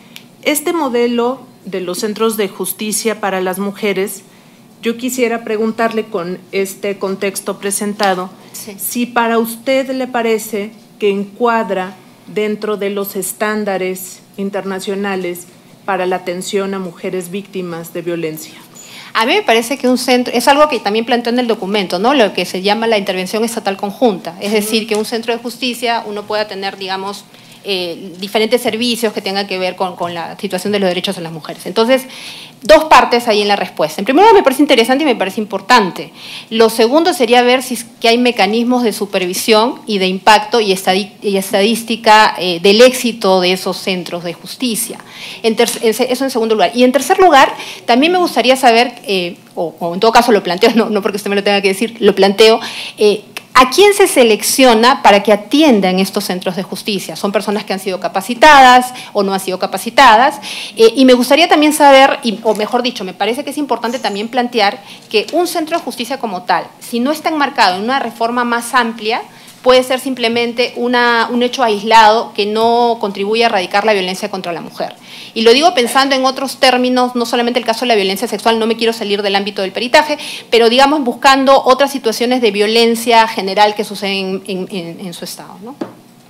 [SPEAKER 7] Este modelo de los centros de justicia para las mujeres, yo quisiera preguntarle con este contexto presentado,
[SPEAKER 2] Sí.
[SPEAKER 7] si para usted le parece que encuadra dentro de los estándares internacionales para la atención a mujeres víctimas de violencia.
[SPEAKER 2] A mí me parece que un centro, es algo que también planteó en el documento, ¿no? Lo que se llama la intervención estatal conjunta, es decir, que un centro de justicia uno pueda tener, digamos, eh, diferentes servicios que tengan que ver con, con la situación de los derechos de las mujeres. Entonces, dos partes ahí en la respuesta. En primer lugar, me parece interesante y me parece importante. Lo segundo sería ver si es que hay mecanismos de supervisión y de impacto y, estadi y estadística eh, del éxito de esos centros de justicia. En eso en segundo lugar. Y en tercer lugar, también me gustaría saber, eh, o, o en todo caso lo planteo, no, no porque usted me lo tenga que decir, lo planteo, eh, ¿a quién se selecciona para que atienda en estos centros de justicia? ¿Son personas que han sido capacitadas o no han sido capacitadas? Eh, y me gustaría también saber, y, o mejor dicho, me parece que es importante también plantear que un centro de justicia como tal, si no está enmarcado en una reforma más amplia, puede ser simplemente una, un hecho aislado que no contribuye a erradicar la violencia contra la mujer. Y lo digo pensando en otros términos, no solamente el caso de la violencia sexual, no me quiero salir del ámbito del peritaje, pero digamos buscando otras situaciones de violencia general que suceden en, en, en su estado, ¿no?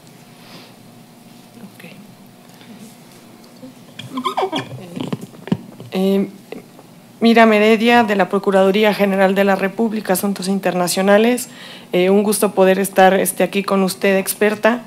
[SPEAKER 7] Okay.
[SPEAKER 8] Eh, Miriam Heredia, de la Procuraduría General de la República, Asuntos Internacionales. Eh, un gusto poder estar este, aquí con usted, experta.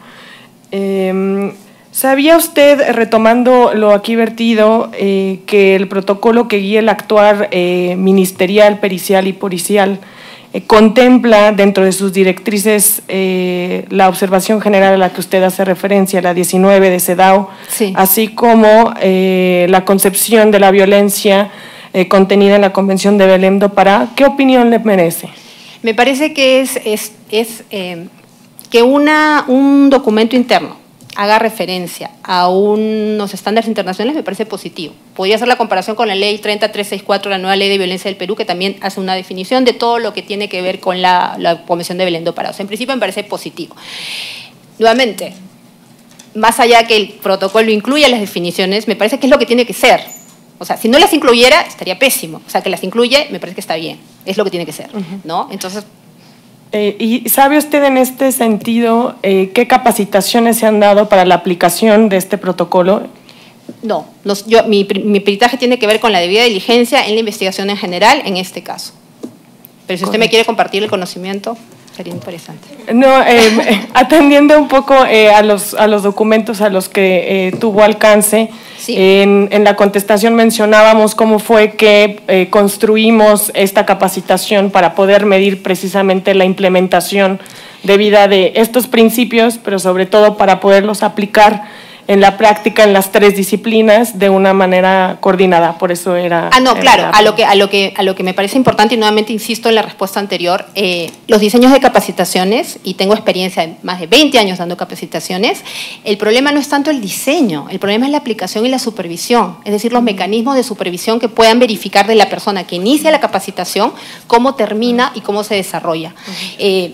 [SPEAKER 8] Eh, ¿Sabía usted, retomando lo aquí vertido, eh, que el protocolo que guía el actuar eh, ministerial, pericial y policial eh, contempla dentro de sus directrices eh, la observación general a la que usted hace referencia, la diecinueve de CEDAW,
[SPEAKER 2] Sí.
[SPEAKER 8] así como eh, la concepción de la violencia eh, contenida en la Convención de Belém do Pará? ¿Qué opinión le merece?
[SPEAKER 2] Me parece que es, es, es eh, que una, un documento interno haga referencia a unos estándares internacionales me parece positivo. Podría hacer la comparación con la ley treinta mil trescientos sesenta y cuatro, la nueva ley de violencia del Perú, que también hace una definición de todo lo que tiene que ver con la, la Convención de Belém do Pará. O sea, en principio me parece positivo. Nuevamente, más allá que el protocolo incluya las definiciones, me parece que es lo que tiene que ser. O sea, si no las incluyera, estaría pésimo. O sea, que las incluye, me parece que está bien. Es lo que tiene que ser, ¿no? Entonces…
[SPEAKER 8] Eh, ¿Y sabe usted en este sentido eh, qué capacitaciones se han dado para la aplicación de este protocolo?
[SPEAKER 2] No, los, yo, mi, mi peritaje tiene que ver con la debida diligencia en la investigación en general, en este caso. Pero si usted me quiere compartir el conocimiento, sería interesante.
[SPEAKER 8] No, eh, atendiendo un poco eh, a, los, a los documentos a los que eh, tuvo alcance,
[SPEAKER 2] Sí.
[SPEAKER 8] en, en la contestación mencionábamos cómo fue que eh, construimos esta capacitación para poder medir precisamente la implementación debida de estos principios, pero sobre todo para poderlos aplicar en la práctica en las tres disciplinas de una manera coordinada. Por eso era…
[SPEAKER 2] Ah, no, claro,
[SPEAKER 8] era,
[SPEAKER 2] a lo que, a lo que, a lo que me parece importante, y nuevamente insisto en la respuesta anterior, eh, los diseños de capacitaciones, y tengo experiencia de más de veinte años dando capacitaciones, el problema no es tanto el diseño, el problema es la aplicación y la supervisión, es decir, los mecanismos de supervisión que puedan verificar de la persona que inicia la capacitación cómo termina y cómo se desarrolla. Eh,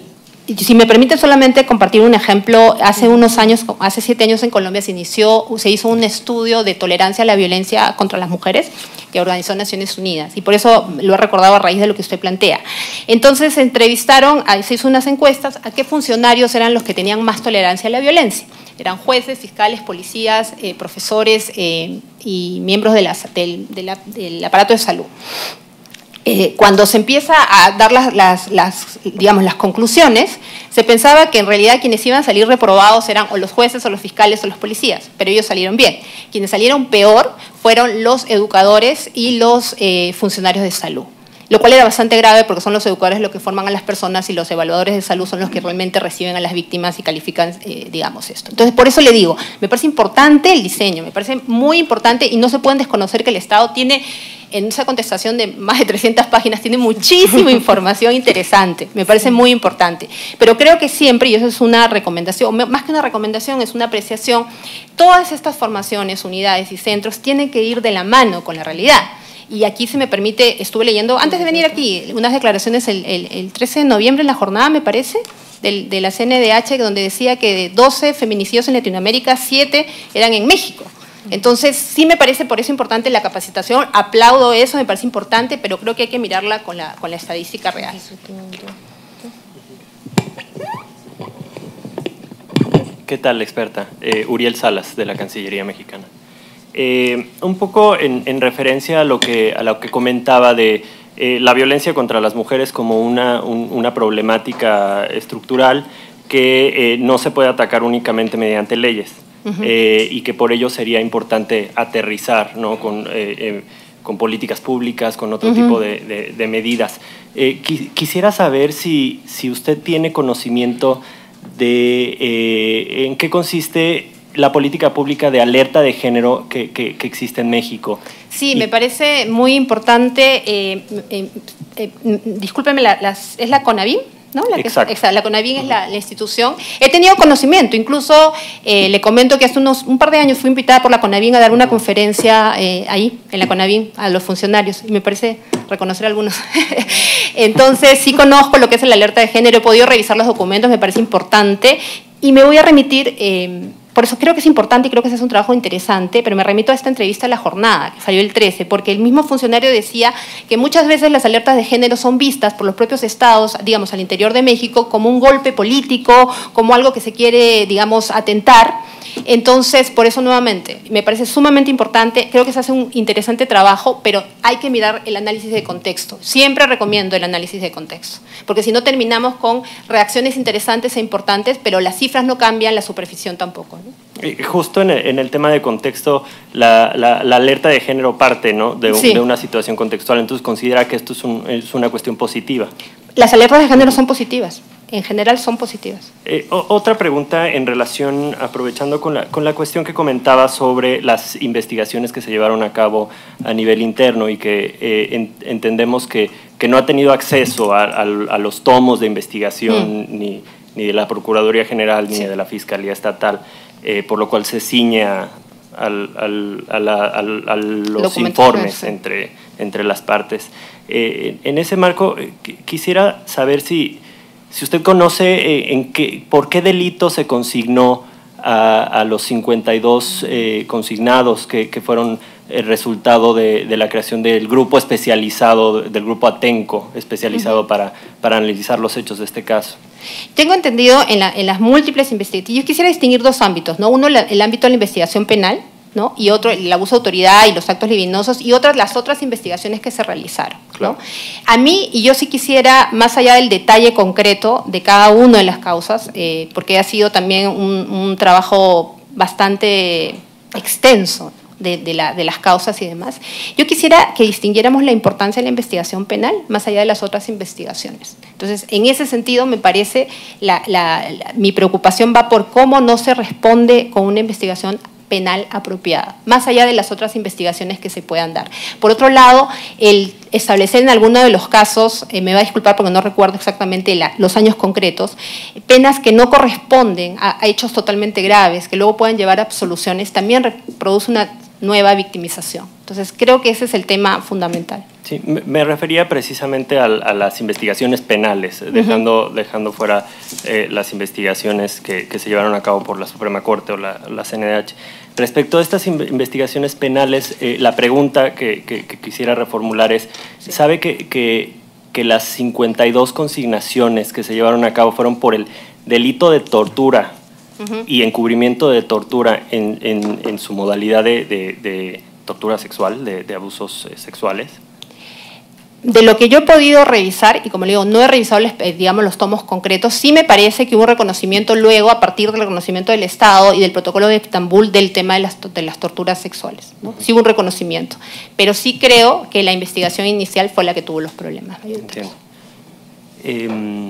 [SPEAKER 2] si me permite solamente compartir un ejemplo, hace unos años, hace siete años en Colombia se inició, se hizo un estudio de tolerancia a la violencia contra las mujeres que organizó Naciones Unidas, y por eso lo he recordado a raíz de lo que usted plantea. Entonces se entrevistaron, se hizo unas encuestas a qué funcionarios eran los que tenían más tolerancia a la violencia. Eran jueces, fiscales, policías, eh, profesores eh, y miembros de las, del, de la, del aparato de salud. Eh, cuando se empieza a dar las, las, las, digamos, las conclusiones, se pensaba que en realidad quienes iban a salir reprobados eran o los jueces o los fiscales o los policías, pero ellos salieron bien. Quienes salieron peor fueron los educadores y los eh, funcionarios de salud, lo cual era bastante grave porque son los educadores los que forman a las personas y los evaluadores de salud son los que realmente reciben a las víctimas y califican, eh, digamos, esto. Entonces, por eso le digo, me parece importante el diseño, me parece muy importante y no se pueden desconocer que el Estado tiene, en esa contestación de más de trescientas páginas, tiene muchísima información interesante, me parece muy importante. Pero creo que siempre, y eso es una recomendación, más que una recomendación, es una apreciación, todas estas formaciones, unidades y centros tienen que ir de la mano con la realidad. Y aquí, si me permite, estuve leyendo, antes de venir aquí, unas declaraciones el, el, el trece de noviembre en la jornada, me parece, del, de la C N D H, donde decía que de doce feminicidios en Latinoamérica, siete eran en México. Entonces, sí me parece por eso importante la capacitación, aplaudo eso, me parece importante, pero creo que hay que mirarla con la, con la estadística real.
[SPEAKER 9] ¿Qué tal, experta? Eh, Uriel Salas, de la Cancillería Mexicana. Eh, un poco en, en referencia a lo que, a lo que comentaba de eh, la violencia contra las mujeres como una, un, una problemática estructural que eh, no se puede atacar únicamente mediante leyes. Uh-huh. eh, y que por ello sería importante aterrizar, ¿no? con, eh, eh, con políticas públicas, con otro uh-huh. tipo de, de, de medidas. Eh, qui quisiera saber si, si usted tiene conocimiento de eh, en qué consiste la política pública de alerta de género que, que, que existe en México.
[SPEAKER 2] Sí,
[SPEAKER 9] y,
[SPEAKER 2] me parece muy importante. Eh, eh, eh, discúlpeme, la, las, ¿es la CONAVIM? ¿No? La, que, exacto. La CONAVIM es la, la institución. He tenido conocimiento, incluso eh, le comento que hace unos un par de años fui invitada por la CONAVIM a dar una conferencia eh, ahí, en la CONAVIM, a los funcionarios, y me parece reconocer algunos. Entonces, sí conozco lo que es el alerta de género, he podido revisar los documentos, me parece importante, y me voy a remitir... Eh, Por eso creo que es importante y creo que ese es un trabajo interesante, pero me remito a esta entrevista a La Jornada, que salió el trece, porque el mismo funcionario decía que muchas veces las alertas de género son vistas por los propios estados, digamos, al interior de México, como un golpe político, como algo que se quiere, digamos, atentar. Entonces, por eso nuevamente, me parece sumamente importante, creo que se hace un interesante trabajo, pero hay que mirar el análisis de contexto. Siempre recomiendo el análisis de contexto, porque si no terminamos con reacciones interesantes e importantes, pero las cifras no cambian, la superficie tampoco, ¿no?
[SPEAKER 9] Justo en el, en el tema de contexto, la, la, la alerta de género parte, ¿no? de, sí. de una situación contextual, entonces considera que esto es, un, es una cuestión positiva.
[SPEAKER 2] Las alertas de género son positivas. En general son positivas.
[SPEAKER 9] Eh, otra pregunta en relación, aprovechando con la, con la cuestión que comentaba sobre las investigaciones que se llevaron a cabo a nivel interno y que eh, en, entendemos que, que no ha tenido acceso a, a, a los tomos de investigación mm. ni, ni de la Procuraduría General ni sí. de la Fiscalía Estatal, eh, por lo cual se ciñe a, al, al, a, la, al, a los informes entre, entre las partes. Eh, en ese marco, eh, quisiera saber si... Si usted conoce eh, en qué, por qué delito se consignó a, a los cincuenta y dos eh, consignados que, que fueron el resultado de, de la creación del grupo especializado, del grupo Atenco, especializado uh-huh. para, para analizar los hechos de este caso.
[SPEAKER 2] Tengo entendido en, la, en las múltiples investigaciones, yo quisiera distinguir dos ámbitos, ¿no? Uno, la, el ámbito de la investigación penal, ¿no? Y otro, el abuso de autoridad y los actos libidinosos, y otras, las otras investigaciones que se realizaron, ¿no? Claro. A mí, y yo sí quisiera, más allá del detalle concreto de cada una de las causas, eh, porque ha sido también un, un trabajo bastante extenso de, de, la, de las causas y demás, yo quisiera que distinguiéramos la importancia de la investigación penal más allá de las otras investigaciones. Entonces, en ese sentido, me parece, la, la, la, mi preocupación va por cómo no se responde con una investigación penal apropiada, más allá de las otras investigaciones que se puedan dar. Por otro lado, el establecer en alguno de los casos, eh, me va a disculpar porque no recuerdo exactamente la, los años concretos, penas que no corresponden a, a hechos totalmente graves, que luego puedan llevar a absoluciones, también produce una nueva victimización. Entonces, creo que ese es el tema fundamental.
[SPEAKER 9] Sí, me refería precisamente a, a las investigaciones penales, uh-huh. dejando, dejando fuera eh, las investigaciones que, que se llevaron a cabo por la Suprema Corte o la, la C N D H. Respecto a estas investigaciones penales, eh, la pregunta que, que, que quisiera reformular es, sí. ¿sabe que, que, que las cincuenta y dos consignaciones que se llevaron a cabo fueron por el delito de tortura uh-huh. y encubrimiento de tortura en, en, en su modalidad de, de, de tortura sexual, de, de abusos eh, sexuales?
[SPEAKER 2] De lo que yo he podido revisar, y como le digo, no he revisado digamos, los tomos concretos, sí me parece que hubo un reconocimiento luego, a partir del reconocimiento del Estado y del protocolo de Estambul, del tema de las, de las torturas sexuales, ¿no? Sí hubo un reconocimiento, pero sí creo que la investigación inicial fue la que tuvo los problemas.
[SPEAKER 9] Entiendo. Eh,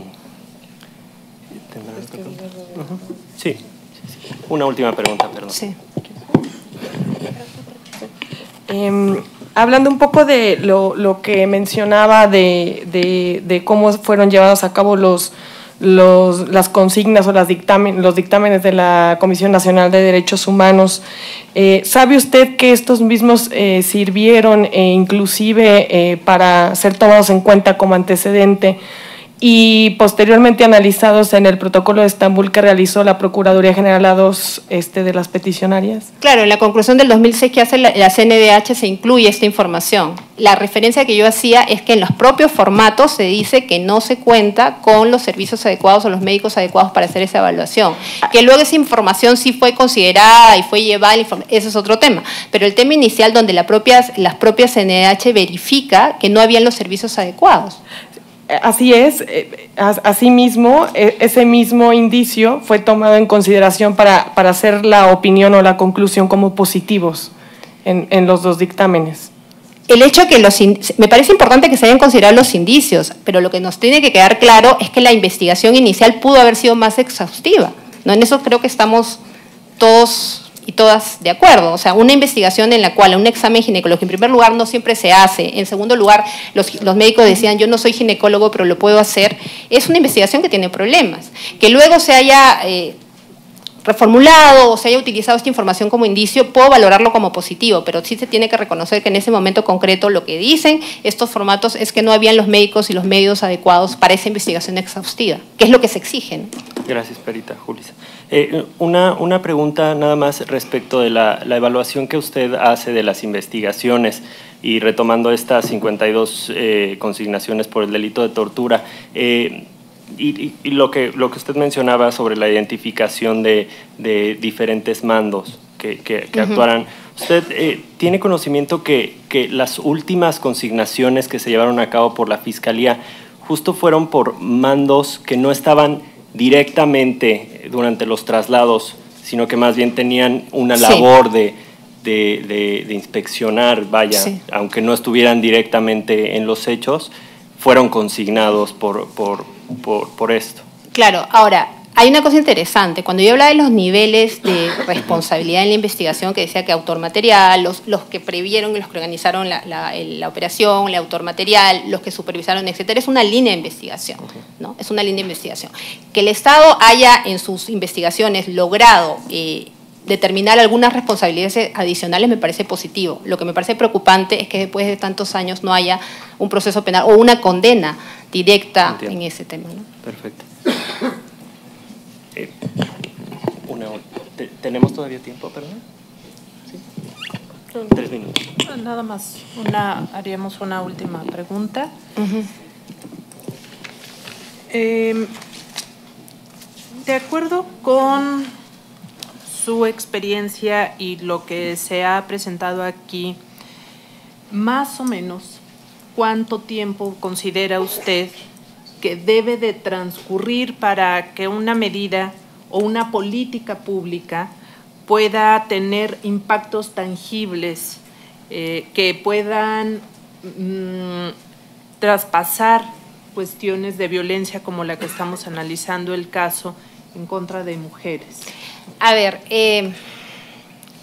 [SPEAKER 9] sí, sí, sí, una última pregunta, perdón.
[SPEAKER 2] Sí.
[SPEAKER 8] Eh, Hablando un poco de lo, lo que mencionaba de, de, de cómo fueron llevados a cabo los, los, las consignas o las dictamen, los dictámenes de la Comisión Nacional de Derechos Humanos, eh, ¿sabe usted que estos mismos eh, sirvieron eh, inclusive eh, para ser tomados en cuenta como antecedente y posteriormente analizados en el protocolo de Estambul que realizó la Procuraduría General a dos este, de las peticionarias?
[SPEAKER 2] Claro, en la conclusión del dos mil seis que hace la, la C N D H se incluye esta información. La referencia que yo hacía es que en los propios formatos se dice que no se cuenta con los servicios adecuados o los médicos adecuados para hacer esa evaluación. Que luego esa información sí fue considerada y fue llevada, ese es otro tema. Pero el tema inicial donde la propia, las propias C N D H verifica que no habían los servicios adecuados.
[SPEAKER 8] Así es, asimismo, ese mismo indicio fue tomado en consideración para, para hacer la opinión o la conclusión como positivos en, en los dos dictámenes.
[SPEAKER 2] El hecho que los, me parece importante que se hayan considerado los indicios, pero lo que nos tiene que quedar claro es que la investigación inicial pudo haber sido más exhaustiva, ¿no? En eso creo que estamos todos y todas de acuerdo. O sea, una investigación en la cual un examen ginecológico, en primer lugar, no siempre se hace. En segundo lugar, los, los médicos decían, yo no soy ginecólogo, pero lo puedo hacer. Es una investigación que tiene problemas. Que luego se haya eh, reformulado o se haya utilizado esta información como indicio, puedo valorarlo como positivo, pero sí se tiene que reconocer que en ese momento concreto lo que dicen estos formatos es que no habían los médicos y los medios adecuados para esa investigación exhaustiva, que es lo que se exige, ¿no?
[SPEAKER 9] Gracias, perita Julissa. Eh, una, una pregunta nada más respecto de la, la evaluación que usted hace de las investigaciones y retomando estas cincuenta y dos eh, consignaciones por el delito de tortura. Eh, Y, y, y lo que lo que usted mencionaba sobre la identificación de, de diferentes mandos que, que, que uh-huh. actuaran, ¿usted eh, tiene conocimiento que, que las últimas consignaciones que se llevaron a cabo por la Fiscalía justo fueron por mandos que no estaban directamente durante los traslados, sino que más bien tenían una labor sí. de, de, de, de inspeccionar, vaya, sí. aunque no estuvieran directamente en los hechos, fueron consignados por, por, por, por esto?
[SPEAKER 2] Claro, ahora, hay una cosa interesante. Cuando yo hablaba de los niveles de responsabilidad en la investigación, que decía que autor material, los, los que previeron y los que organizaron la, la, la operación, el autor material, los que supervisaron, etcétera, es una línea de investigación, ¿no? Es una línea de investigación. Que el Estado haya en sus investigaciones logrado eh, determinar algunas responsabilidades adicionales me parece positivo. Lo que me parece preocupante es que después de tantos años no haya un proceso penal o una condena directa Entiendo. en ese tema, ¿no?
[SPEAKER 9] Perfecto. Eh, una, te, ¿Tenemos todavía tiempo, perdón? ¿Sí? Tres minutos.
[SPEAKER 7] Nada más, una, haríamos una última pregunta. Uh-huh. eh, de acuerdo con su experiencia y lo que se ha presentado aquí, más o menos, ¿cuánto tiempo considera usted que debe de transcurrir para que una medida o una política pública pueda tener impactos tangibles eh, que puedan mmm, traspasar cuestiones de violencia como la que estamos analizando el caso en contra de mujeres?
[SPEAKER 2] A ver, eh,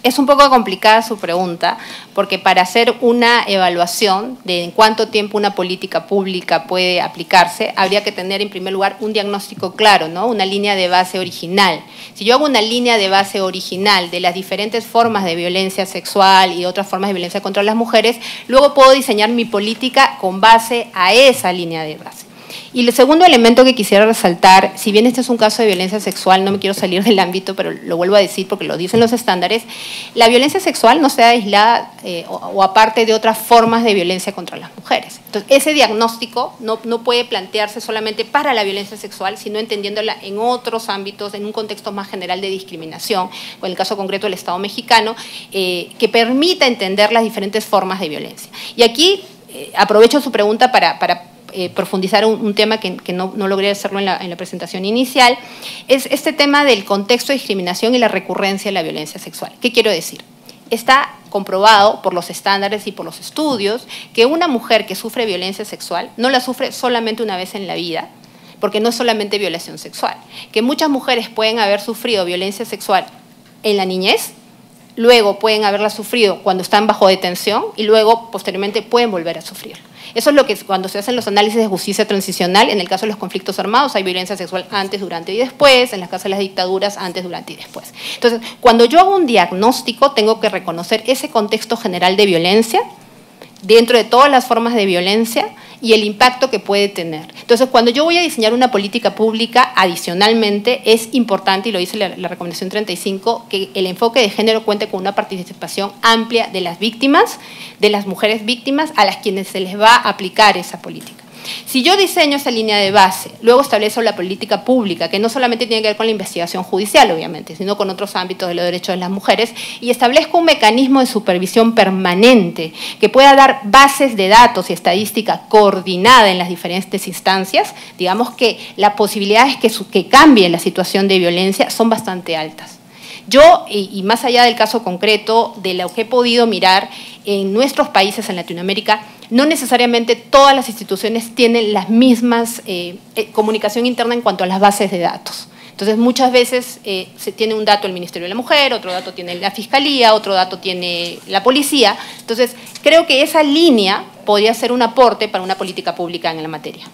[SPEAKER 2] Es un poco complicada su pregunta, porque para hacer una evaluación de en cuánto tiempo una política pública puede aplicarse, habría que tener en primer lugar un diagnóstico claro, ¿no? Una línea de base original. Si yo hago una línea de base original de las diferentes formas de violencia sexual y otras formas de violencia contra las mujeres, luego puedo diseñar mi política con base a esa línea de base. Y el segundo elemento que quisiera resaltar, si bien este es un caso de violencia sexual, no me quiero salir del ámbito, pero lo vuelvo a decir porque lo dicen los estándares, la violencia sexual no sea aislada eh, o, o aparte de otras formas de violencia contra las mujeres. Entonces, ese diagnóstico no, no puede plantearse solamente para la violencia sexual, sino entendiéndola en otros ámbitos, en un contexto más general de discriminación, o en el caso concreto del Estado mexicano, eh, que permita entender las diferentes formas de violencia. Y aquí eh, aprovecho su pregunta para... para Eh, profundizar un, un tema que, que no, no logré hacerlo en la, en la presentación inicial, es este tema del contexto de discriminación y la recurrencia de la violencia sexual. ¿Qué quiero decir? Está comprobado por los estándares y por los estudios que una mujer que sufre violencia sexual no la sufre solamente una vez en la vida, porque no es solamente violación sexual, que muchas mujeres pueden haber sufrido violencia sexual en la niñez, luego pueden haberla sufrido cuando están bajo detención y luego posteriormente pueden volver a sufrir. Eso es lo que cuando se hacen los análisis de justicia transicional, en el caso de los conflictos armados, hay violencia sexual antes, durante y después, en las casos de las dictaduras, antes, durante y después. Entonces, cuando yo hago un diagnóstico, tengo que reconocer ese contexto general de violencia, dentro de todas las formas de violencia y el impacto que puede tener. Entonces, cuando yo voy a diseñar una política pública, adicionalmente, es importante, y lo dice la, la recomendación treinta y cinco, que el enfoque de género cuente con una participación amplia de las víctimas, de las mujeres víctimas, a las quienes se les va a aplicar esa política. Si yo diseño esa línea de base, luego establezco la política pública, que no solamente tiene que ver con la investigación judicial, obviamente, sino con otros ámbitos de los derechos de las mujeres, y establezco un mecanismo de supervisión permanente que pueda dar bases de datos y estadística coordinada en las diferentes instancias, digamos que las posibilidades que, que cambie la situación de violencia son bastante altas. Yo, y, y más allá del caso concreto, de lo que he podido mirar en nuestros países en Latinoamérica, no necesariamente todas las instituciones tienen las mismas eh, eh, comunicación interna en cuanto a las bases de datos. Entonces, muchas veces eh, se tiene un dato el Ministerio de la Mujer, otro dato tiene la Fiscalía, otro dato tiene la Policía. Entonces, creo que esa línea podría ser un aporte para una política pública en la materia.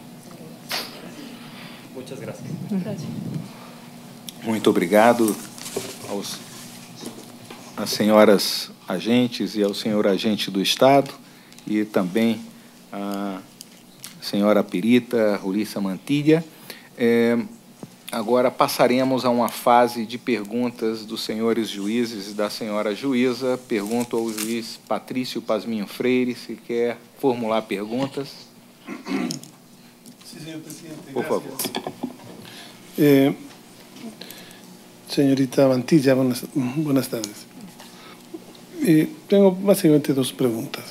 [SPEAKER 9] Muchas gracias.
[SPEAKER 7] Gracias.
[SPEAKER 3] Muito obrigado aos, às senhoras agentes e ao senhor agente do Estado e também a senhora perita Julissa Mantilla. É, agora passaremos a uma fase de perguntas dos senhores juízes e da senhora juíza. Pergunto ao juiz Patrício Pasminho Freire se quer formular perguntas.
[SPEAKER 10] Sí, señor presidente.
[SPEAKER 3] Por favor.
[SPEAKER 10] Eh, señorita Mantilla, buenas, buenas tardes. Eh, tengo básicamente dos preguntas.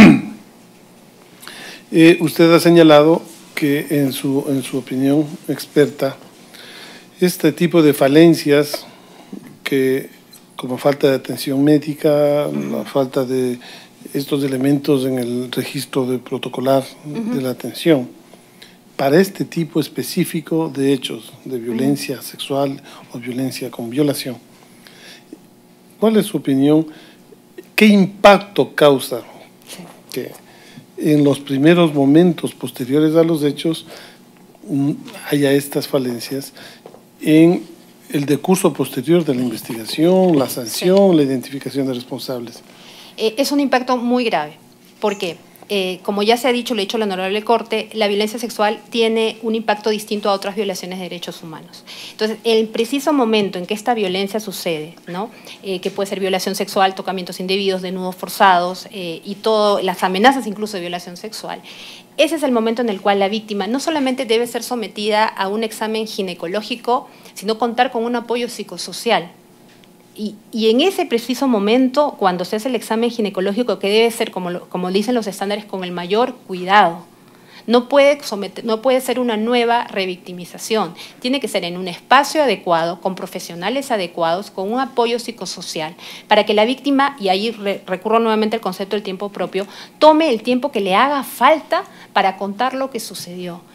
[SPEAKER 10] Eh, usted ha señalado que en su, en su opinión experta, este tipo de falencias que, como falta de atención médica, la falta de estos elementos en el registro de protocolar uh-huh. de la atención, para este tipo específico de hechos de violencia uh-huh. sexual o violencia con violación, ¿cuál es su opinión? ¿Qué impacto causa que en los primeros momentos posteriores a los hechos haya estas falencias en el decurso posterior de la investigación, la sanción, sí. la identificación de responsables?
[SPEAKER 2] Eh, es un impacto muy grave. ¿Por qué? Eh, como ya se ha dicho, lo ha dicho la Honorable Corte, la violencia sexual tiene un impacto distinto a otras violaciones de derechos humanos. Entonces, el preciso momento en que esta violencia sucede, ¿no? eh, que puede ser violación sexual, tocamientos indebidos, desnudos forzados eh, y todas las amenazas incluso de violación sexual, ese es el momento en el cual la víctima no solamente debe ser sometida a un examen ginecológico, sino contar con un apoyo psicosocial. Y, y en ese preciso momento, cuando se hace el examen ginecológico, que debe ser, como, lo, como dicen los estándares, con el mayor cuidado, no puede, someter, no puede ser una nueva revictimización. Tiene que ser en un espacio adecuado, con profesionales adecuados, con un apoyo psicosocial, para que la víctima, y ahí re, recurro nuevamente al concepto del tiempo propio, tome el tiempo que le haga falta para contar lo que sucedió.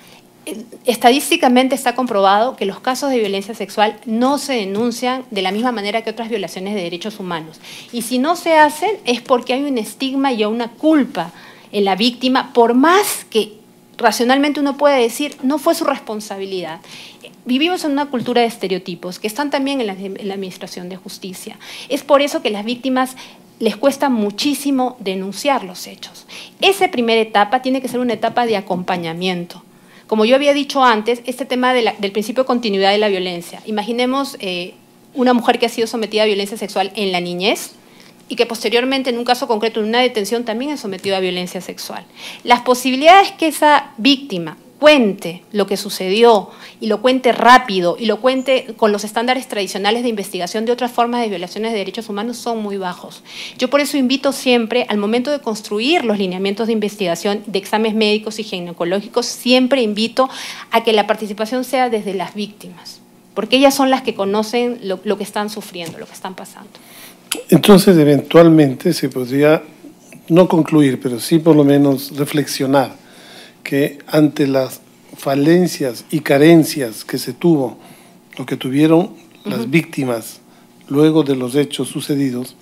[SPEAKER 2] estadísticamente está comprobado que los casos de violencia sexual no se denuncian de la misma manera que otras violaciones de derechos humanos. Y si no se hacen es porque hay un estigma y una culpa en la víctima, por más que racionalmente uno puede decir no fue su responsabilidad. Vivimos en una cultura de estereotipos que están también en la, en la administración de justicia. Es por eso que las víctimas les cuesta muchísimo denunciar los hechos. Esa primera etapa tiene que ser una etapa de acompañamiento. Como yo había dicho antes, este tema de la, del principio de continuidad de la violencia. Imaginemos eh, una mujer que ha sido sometida a violencia sexual en la niñez y que posteriormente, en un caso concreto, en una detención, también es sometido a violencia sexual. Las posibilidades que esa víctima cuente lo que sucedió y lo cuente rápido y lo cuente con los estándares tradicionales de investigación de otras formas de violaciones de derechos humanos son muy bajos. Yo por eso invito siempre, al momento de construir los lineamientos de investigación de exámenes médicos y ginecológicos, siempre invito a que la participación sea desde las víctimas, porque ellas son las que conocen lo, lo que están sufriendo, lo que están pasando.
[SPEAKER 10] Entonces, eventualmente se podría no concluir, pero sí por lo menos reflexionar que ante las falencias y carencias que se tuvo o que tuvieron uh-huh. las víctimas luego de los hechos sucedidos,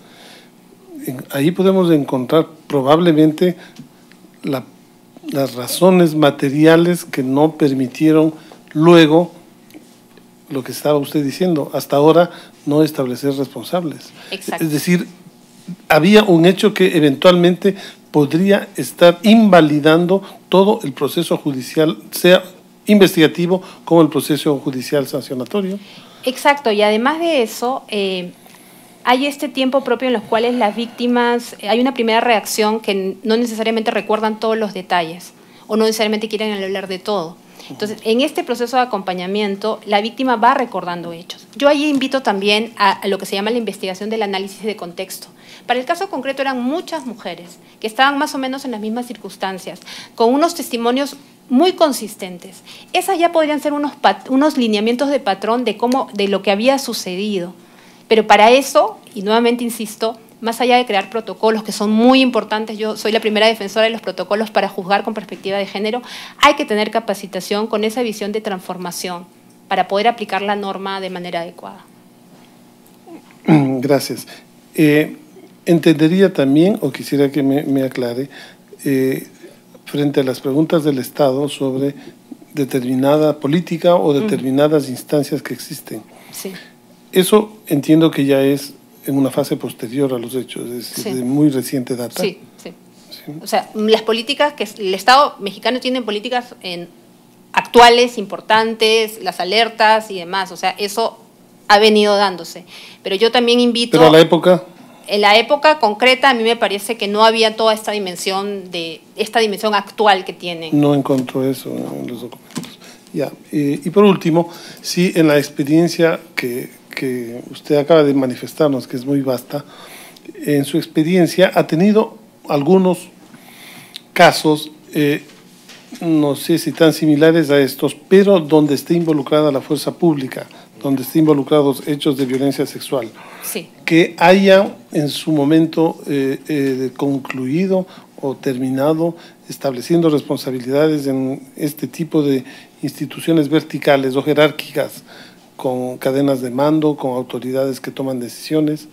[SPEAKER 10] ahí podemos encontrar probablemente la, las razones materiales que no permitieron luego lo que estaba usted diciendo, hasta ahora no establecer responsables.
[SPEAKER 2] Exacto.
[SPEAKER 10] Es decir, había un hecho que eventualmente podría estar invalidando todo el proceso judicial, sea investigativo como el proceso judicial sancionatorio.
[SPEAKER 2] Exacto, y además de eso, eh, hay este tiempo propio en los cuales las víctimas, hay una primera reacción que no necesariamente recuerdan todos los detalles o no necesariamente quieren hablar de todo. Entonces, en este proceso de acompañamiento, la víctima va recordando hechos. Yo ahí invito también a, a lo que se llama la investigación del análisis de contexto. Para el caso concreto eran muchas mujeres que estaban más o menos en las mismas circunstancias, con unos testimonios muy consistentes. Esas ya podrían ser unos, unos lineamientos de patrón de, cómo, de lo que había sucedido. Pero para eso, y nuevamente insisto, más allá de crear protocolos que son muy importantes, yo soy la primera defensora de los protocolos para juzgar con perspectiva de género, hay que tener capacitación con esa visión de transformación para poder aplicar la norma de manera adecuada.
[SPEAKER 10] Gracias. Eh, entendería también, o quisiera que me, me aclare, eh, frente a las preguntas del Estado sobre determinada política o determinadas uh-huh. instancias que existen.
[SPEAKER 2] Sí.
[SPEAKER 10] Eso entiendo que ya es en una fase posterior a los hechos, es decir, sí. de muy reciente data.
[SPEAKER 2] Sí, sí, sí. O sea, las políticas que el Estado mexicano tiene políticas en, actuales, importantes, las alertas y demás, o sea, eso ha venido dándose. Pero yo también invito...
[SPEAKER 10] Pero a la época...
[SPEAKER 2] En la época concreta a mí me parece que no había toda esta dimensión de esta dimensión actual que tienen.
[SPEAKER 10] No encontró eso en los documentos. Ya. Eh, y por último, sí, en la experiencia que, que usted acaba de manifestarnos, que es muy vasta, en su experiencia ha tenido algunos casos, eh, no sé si tan similares a estos, pero donde esté involucrada la fuerza pública, donde estén involucrados hechos de violencia sexual.
[SPEAKER 2] Sí.
[SPEAKER 10] Que haya en su momento eh, eh, concluido o terminado estableciendo responsabilidades en este tipo de instituciones verticales o jerárquicas, con cadenas de mando, con autoridades que toman decisiones.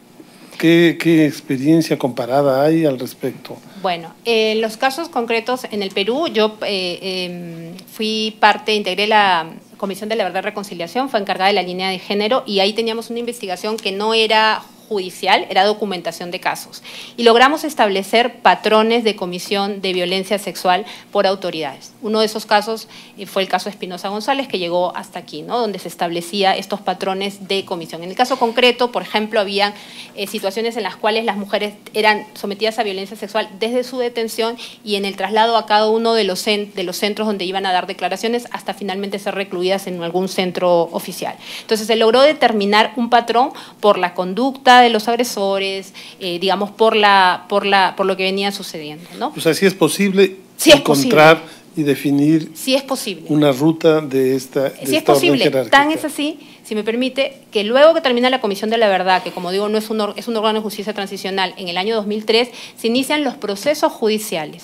[SPEAKER 10] ¿Qué, qué experiencia comparada hay al respecto?
[SPEAKER 2] Bueno, en eh, los casos concretos en el Perú, yo eh, eh, fui parte, integré la Comisión de la Verdad y Reconciliación, fue encargada de la línea de género y ahí teníamos una investigación que no era judicial, era documentación de casos. Y logramos establecer patrones de comisión de violencia sexual por autoridades. Uno de esos casos fue el caso Espinosa González, que llegó hasta aquí, ¿no? Donde se establecía estos patrones de comisión. En el caso concreto, por ejemplo, había eh, situaciones en las cuales las mujeres eran sometidas a violencia sexual desde su detención y en el traslado a cada uno de los, de los centros donde iban a dar declaraciones hasta finalmente ser recluidas en algún centro oficial. Entonces se logró determinar un patrón por la conducta de los agresores, eh, digamos, por la, por la, por lo que venía sucediendo, ¿no?
[SPEAKER 10] O sea, sí es posible
[SPEAKER 2] sí
[SPEAKER 10] encontrar
[SPEAKER 2] es posible.
[SPEAKER 10] y definir
[SPEAKER 2] sí es posible.
[SPEAKER 10] una ruta de esta de
[SPEAKER 2] Sí es
[SPEAKER 10] esta
[SPEAKER 2] posible,
[SPEAKER 10] orden
[SPEAKER 2] tan es así, si me permite, que luego que termina la Comisión de la Verdad, que como digo no es un, es un órgano de justicia transicional, en el año dos mil tres se inician los procesos judiciales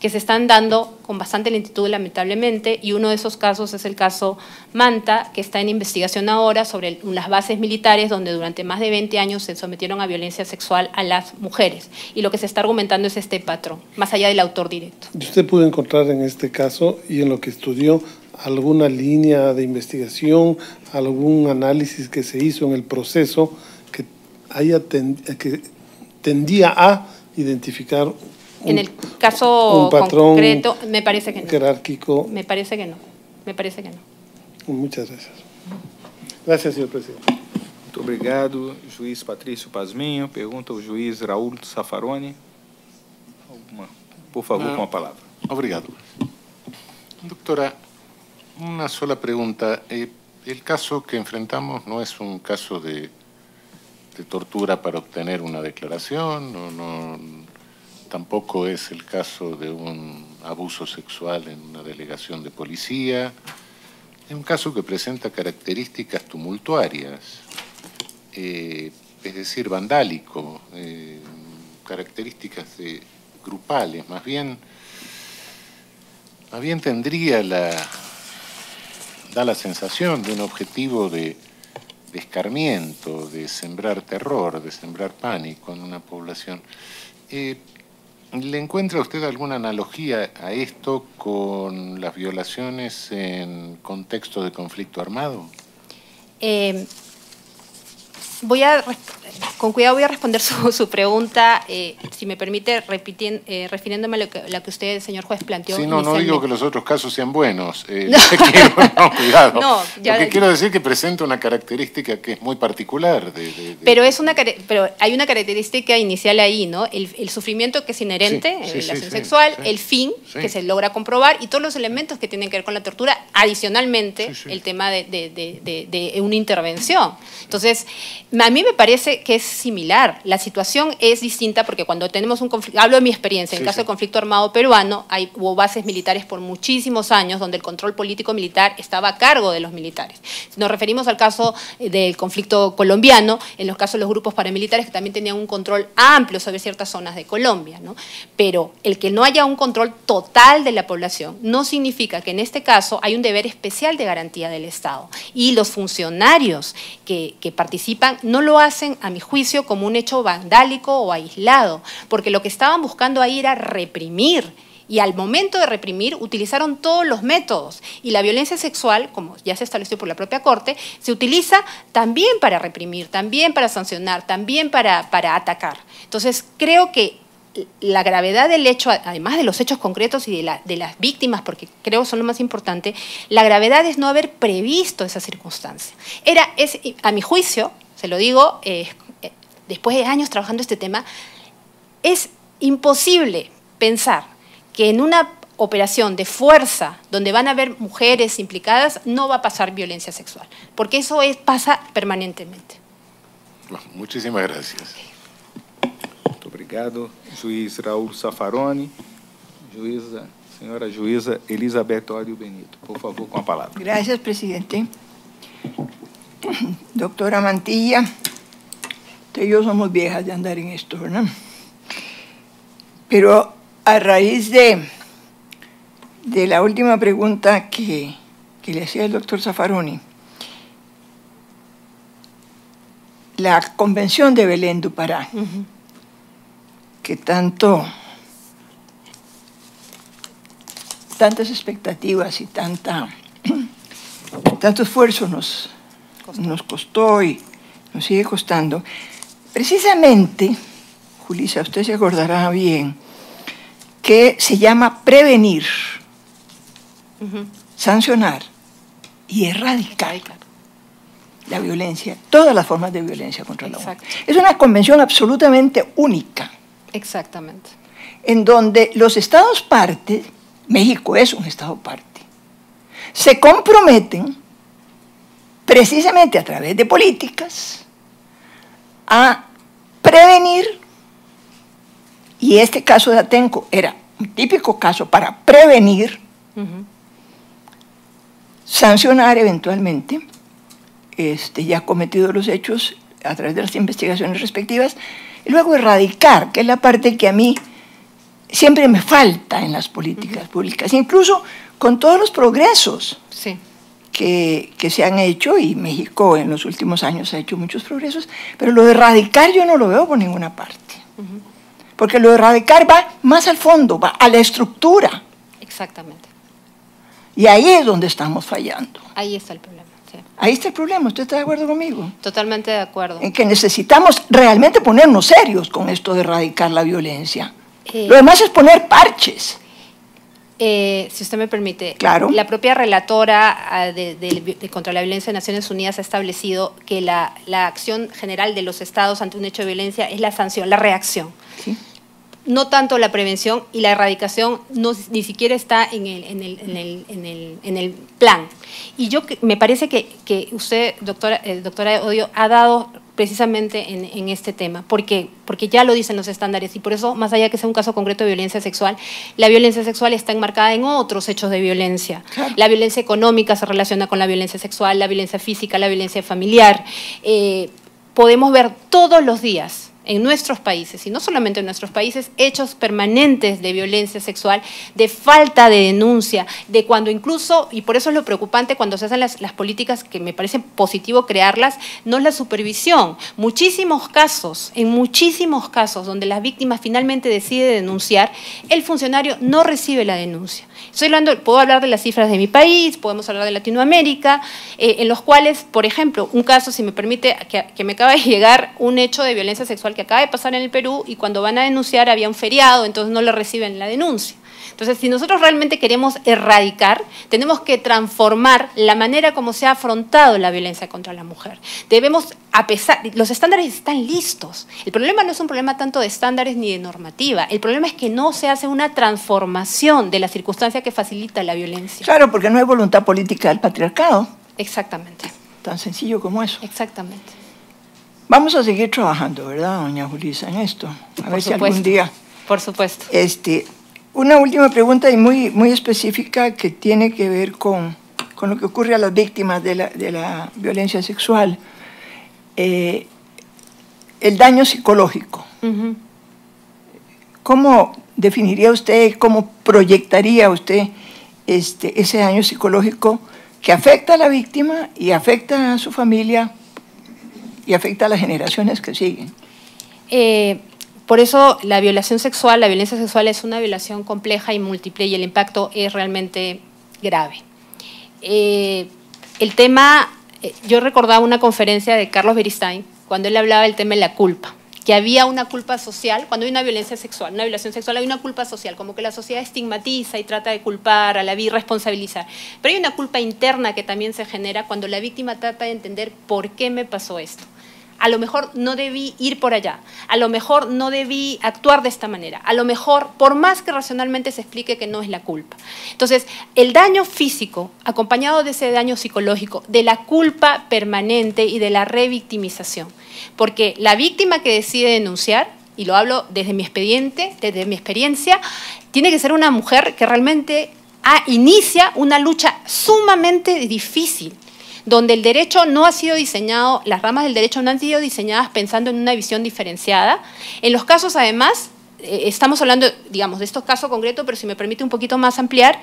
[SPEAKER 2] que se están dando con bastante lentitud, lamentablemente, y uno de esos casos es el caso Manta, que está en investigación ahora sobre las bases militares donde durante más de veinte años se sometieron a violencia sexual a las mujeres. Y lo que se está argumentando es este patrón, más allá del autor directo.
[SPEAKER 10] ¿Usted pudo encontrar en este caso y en lo que estudió alguna línea de investigación, algún análisis que se hizo en el proceso que, haya ten, que tendía a identificar un,
[SPEAKER 2] en el caso
[SPEAKER 10] un patrón
[SPEAKER 2] concreto, me parece que no.
[SPEAKER 10] jerárquico?
[SPEAKER 2] Me parece que no. Me parece que no.
[SPEAKER 10] Muchas gracias. Gracias, señor presidente.
[SPEAKER 3] Muito obrigado, juiz Patrício Pazminho. Pergunta o juiz Raul Zaffaroni. Alguma, por favor,
[SPEAKER 11] no,
[SPEAKER 3] com a palavra.
[SPEAKER 11] Obrigado. Doctora, una sola pregunta. Eh, el caso que enfrentamos no es un caso de, de tortura para obtener una declaración, no, no, tampoco es el caso de un abuso sexual en una delegación de policía. Es un caso que presenta características tumultuarias, eh, es decir, vandálico, eh, características de, grupales, más bien, más bien tendría la, da la sensación de un objetivo de, de escarmiento, de sembrar terror, de sembrar pánico en una población. Eh, ¿Le encuentra usted alguna analogía a esto con las violaciones en contexto de conflicto armado?
[SPEAKER 2] Eh, voy a, con cuidado voy a responder su, su pregunta, eh, si me permite, repitiendo, eh, refiriéndome a lo que, lo que usted, señor juez, planteó.
[SPEAKER 11] Sí, no, no digo que los otros casos sean buenos. Eh, no. Quiero, no, cuidado.
[SPEAKER 2] No, ya,
[SPEAKER 11] Porque quiero decir que presenta una característica que es muy particular. De, de, de,
[SPEAKER 2] pero, es una, pero hay una característica inicial ahí, ¿no? El, el sufrimiento que es inherente,
[SPEAKER 11] sí, sí,
[SPEAKER 2] la relación
[SPEAKER 11] sí,
[SPEAKER 2] sexual,
[SPEAKER 11] sí,
[SPEAKER 2] el fin
[SPEAKER 11] sí.
[SPEAKER 2] que se logra comprobar y todos los elementos que tienen que ver con la tortura, adicionalmente
[SPEAKER 11] sí, sí.
[SPEAKER 2] el tema de, de, de, de, de una intervención. Entonces, a mí me parece que es similar. La situación es distinta porque cuando tenemos un conflicto, hablo de mi experiencia, en
[SPEAKER 11] sí,
[SPEAKER 2] el caso
[SPEAKER 11] sí.
[SPEAKER 2] del conflicto armado peruano, hay, hubo bases militares por muchísimos años donde el control político-militar estaba a cargo de los militares. Si nos referimos al caso del conflicto colombiano, en los casos de los grupos paramilitares que también tenían un control amplio sobre ciertas zonas de Colombia, ¿no? Pero el que no haya un control total de la población no significa que en este caso hay un deber especial de garantía del Estado. Y los funcionarios que, que participan no lo hacen, a mi juicio, como un hecho vandálico o aislado, porque lo que estaban buscando ahí era reprimir, y al momento de reprimir utilizaron todos los métodos, y la violencia sexual, como ya se estableció por la propia Corte, se utiliza también para reprimir, también para sancionar, también para, para atacar. Entonces, creo que la gravedad del hecho, además de los hechos concretos y de, la, de las víctimas, porque creo son lo más importante, la gravedad es no haber previsto esa circunstancia. Era, es, a mi juicio, se lo digo, eh, después de años trabajando este tema, es imposible pensar que en una operación de fuerza donde van a haber mujeres implicadas no va a pasar violencia sexual, porque eso es, pasa permanentemente.
[SPEAKER 11] Bueno, muchísimas gracias.
[SPEAKER 3] Muito obrigado, juiz Raul Zaffaroni. Juíza, senhora juíza Elizabeth Orio Benito, por favor, com a palavra.
[SPEAKER 12] Gracias, presidente. Doctora Mantilla, usted y yo somos viejas de andar en esto, ¿verdad? Pero a raíz de, de la última pregunta que, que le hacía el doctor Zaffaroni, la Convención de Belén do Pará, uh-huh. que tanto, tantas expectativas y tanta, tanto esfuerzo nos, nos costó y nos sigue costando, precisamente, Julissa, usted se acordará bien, que se llama prevenir, uh-huh. sancionar y erradicar la violencia, todas las formas de violencia contra la mujer. Es una convención absolutamente única.
[SPEAKER 2] Exactamente.
[SPEAKER 12] En donde los estados partes, México es un estado parte, se comprometen precisamente a través de políticas a prevenir, y este caso de Atenco era un típico caso para prevenir, uh-huh. sancionar eventualmente, este, ya cometidos los hechos a través de las investigaciones respectivas, y luego erradicar, que es la parte que a mí siempre me falta en las políticas públicas, incluso con todos los progresos
[SPEAKER 2] sí.
[SPEAKER 12] que, que se han hecho, y México en los últimos años ha hecho muchos progresos, pero lo de erradicar yo no lo veo por ninguna parte. Uh-huh. Porque lo de erradicar va más al fondo, va a la estructura.
[SPEAKER 2] Exactamente.
[SPEAKER 12] Y ahí es donde estamos fallando.
[SPEAKER 2] Ahí está el problema. Sí.
[SPEAKER 12] Ahí está el problema. ¿Usted está de acuerdo conmigo?
[SPEAKER 2] Totalmente de acuerdo.
[SPEAKER 12] En que necesitamos realmente ponernos serios con esto de erradicar la violencia.
[SPEAKER 2] Eh,
[SPEAKER 12] lo demás es poner parches.
[SPEAKER 2] Eh, si usted me permite,
[SPEAKER 12] claro.
[SPEAKER 2] La propia relatora de, de, de contra la violencia de Naciones Unidas ha establecido que la, la acción general de los estados ante un hecho de violencia es la sanción, la reacción.
[SPEAKER 12] Sí.
[SPEAKER 2] No tanto la prevención, y la erradicación no, ni siquiera está en el, en el, en el, en el, en el plan. Y yo me parece que, que usted, doctora, eh, doctora Odio, ha dado precisamente en, en este tema. ¿Por qué? Porque ya lo dicen los estándares, y por eso, más allá de que sea un caso concreto de violencia sexual, la violencia sexual está enmarcada en otros hechos de violencia. Claro. La violencia económica se relaciona con la violencia sexual, la violencia física, la violencia familiar. Eh, podemos ver todos los días en nuestros países, y no solamente en nuestros países, hechos permanentes de violencia sexual, de falta de denuncia, de cuando incluso, y por eso es lo preocupante cuando se hacen las, las políticas, que me parece positivo crearlas, no es la supervisión. Muchísimos casos, en muchísimos casos donde la víctima finalmente decide denunciar, el funcionario no recibe la denuncia. Estoy hablando, puedo hablar de las cifras de mi país, podemos hablar de Latinoamérica, eh, en los cuales, por ejemplo, un caso, si me permite, que, que me acaba de llegar un hecho de violencia sexual que acaba de pasar en el Perú, y cuando van a denunciar había un feriado, entonces no le reciben la denuncia. Entonces, si nosotros realmente queremos erradicar, tenemos que transformar la manera como se ha afrontado la violencia contra la mujer. Debemos, a pesar, los estándares están listos. El problema no es un problema tanto de estándares ni de normativa. El problema es que no se hace una transformación de la circunstancia que facilita la violencia.
[SPEAKER 12] Claro, porque no hay voluntad política del patriarcado.
[SPEAKER 2] Exactamente.
[SPEAKER 12] Tan sencillo como eso.
[SPEAKER 2] Exactamente.
[SPEAKER 12] Vamos a seguir trabajando, ¿verdad, doña Julissa, en esto? A
[SPEAKER 2] Por
[SPEAKER 12] ver
[SPEAKER 2] supuesto.
[SPEAKER 12] si algún día...
[SPEAKER 2] Por supuesto.
[SPEAKER 12] Este, una última pregunta, y muy, muy específica, que tiene que ver con, con lo que ocurre a las víctimas de la, de la violencia sexual. Eh, el daño psicológico. Uh-huh. ¿Cómo definiría usted, cómo proyectaría usted este, ese daño psicológico que afecta a la víctima y afecta a su familia y afecta a las generaciones que siguen?
[SPEAKER 2] Eh, por eso la violación sexual, la violencia sexual es una violación compleja y múltiple, y el impacto es realmente grave. Eh, el tema, eh, yo recordaba una conferencia de Carlos Beristain, cuando él hablaba del tema de la culpa, que había una culpa social, cuando hay una violencia sexual, una violación sexual, hay una culpa social, como que la sociedad estigmatiza y trata de culpar, a la vida responsabilizar. Pero hay una culpa interna que también se genera cuando la víctima trata de entender por qué me pasó esto. A lo mejor no debí ir por allá, a lo mejor no debí actuar de esta manera, a lo mejor, por más que racionalmente se explique que no es la culpa. Entonces, el daño físico, acompañado de ese daño psicológico, de la culpa permanente y de la revictimización, porque la víctima que decide denunciar, y lo hablo desde mi expediente, desde mi experiencia, tiene que ser una mujer que realmente ah, inicia una lucha sumamente difícil, donde el derecho no ha sido diseñado, las ramas del derecho no han sido diseñadas pensando en una visión diferenciada. En los casos, además, eh, estamos hablando, digamos, de estos casos concretos, pero si me permite un poquito más ampliar,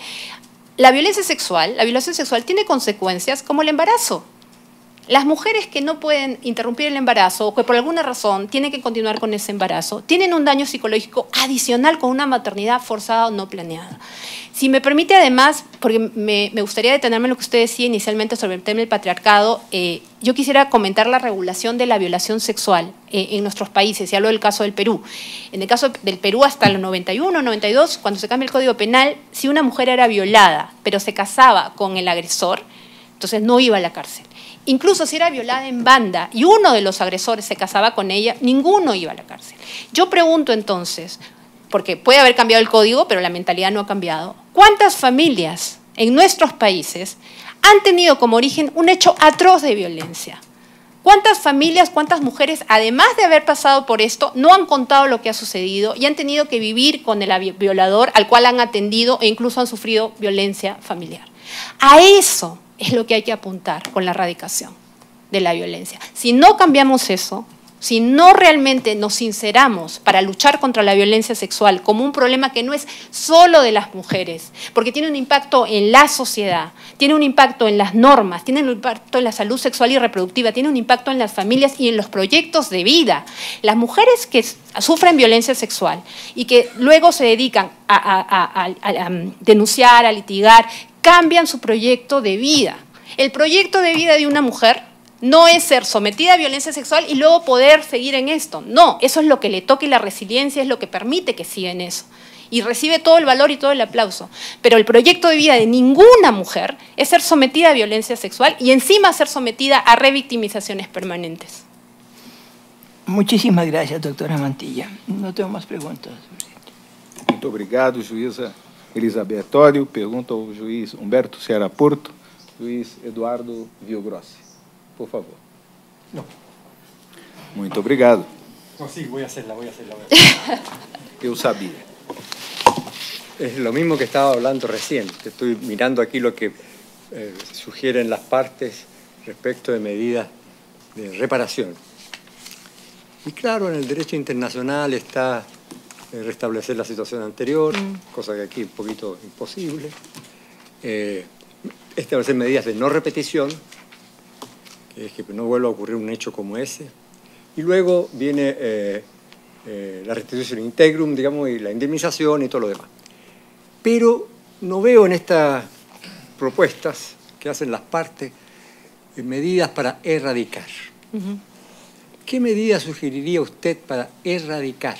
[SPEAKER 2] la violencia sexual, la violación sexual tiene consecuencias como el embarazo. Las mujeres que no pueden interrumpir el embarazo o que por alguna razón tienen que continuar con ese embarazo, tienen un daño psicológico adicional con una maternidad forzada o no planeada. Si me permite, además, porque me, me gustaría detenerme en lo que usted decía inicialmente sobre el tema del patriarcado, eh, yo quisiera comentar la regulación de la violación sexual eh, en nuestros países, y hablo del caso del Perú. En el caso del Perú, hasta el noventa y uno, noventa y dos, cuando se cambia el Código Penal, si una mujer era violada, pero se casaba con el agresor, entonces no iba a la cárcel. Incluso si era violada en banda y uno de los agresores se casaba con ella, ninguno iba a la cárcel. Yo pregunto entonces, porque puede haber cambiado el código, pero la mentalidad no ha cambiado, ¿cuántas familias en nuestros países han tenido como origen un hecho atroz de violencia? ¿Cuántas familias, cuántas mujeres, además de haber pasado por esto, no han contado lo que ha sucedido y han tenido que vivir con el violador al cual han atendido e incluso han sufrido violencia familiar? A eso es lo que hay que apuntar con la erradicación de la violencia. Si no cambiamos eso, si no realmente nos sinceramos para luchar contra la violencia sexual como un problema que no es solo de las mujeres, porque tiene un impacto en la sociedad, tiene un impacto en las normas, tiene un impacto en la salud sexual y reproductiva, tiene un impacto en las familias y en los proyectos de vida. Las mujeres que sufren violencia sexual y que luego se dedican a, a, a, a, a denunciar, a litigar, cambian su proyecto de vida. El proyecto de vida de una mujer no es ser sometida a violencia sexual y luego poder seguir en esto. No, eso es lo que le toca y la resiliencia es lo que permite que siga en eso. Y recibe todo el valor y todo el aplauso. Pero el proyecto de vida de ninguna mujer es ser sometida a violencia sexual y encima ser sometida a revictimizaciones permanentes.
[SPEAKER 12] Muchísimas gracias, doctora Mantilla. No tengo más preguntas.
[SPEAKER 3] Muito obrigado, juíza Elizabeth Tório. Pergunta ao juiz Humberto Ceará Porto, juiz Eduardo Villagrossi. Por favor.
[SPEAKER 13] No.
[SPEAKER 3] Muito obrigado.
[SPEAKER 13] No, sí, voy a hacerla, voy a hacerla. Voy a hacerla.
[SPEAKER 3] Eu sabía.
[SPEAKER 13] Es lo mismo que estaba hablando recién. Estoy mirando aquí lo que eh, sugieren las partes respecto de medidas de reparación. Y claro, en el derecho internacional está eh, restablecer la situación anterior, mm. cosa que aquí es un poquito imposible. Eh, establecer medidas de no repetición, que es que no vuelva a ocurrir un hecho como ese. Y luego viene eh, eh, la restitución integrum, digamos, y la indemnización y todo lo demás. Pero no veo en estas propuestas que hacen las partes eh, medidas para erradicar. Uh-huh. ¿Qué medidas sugeriría usted para erradicar?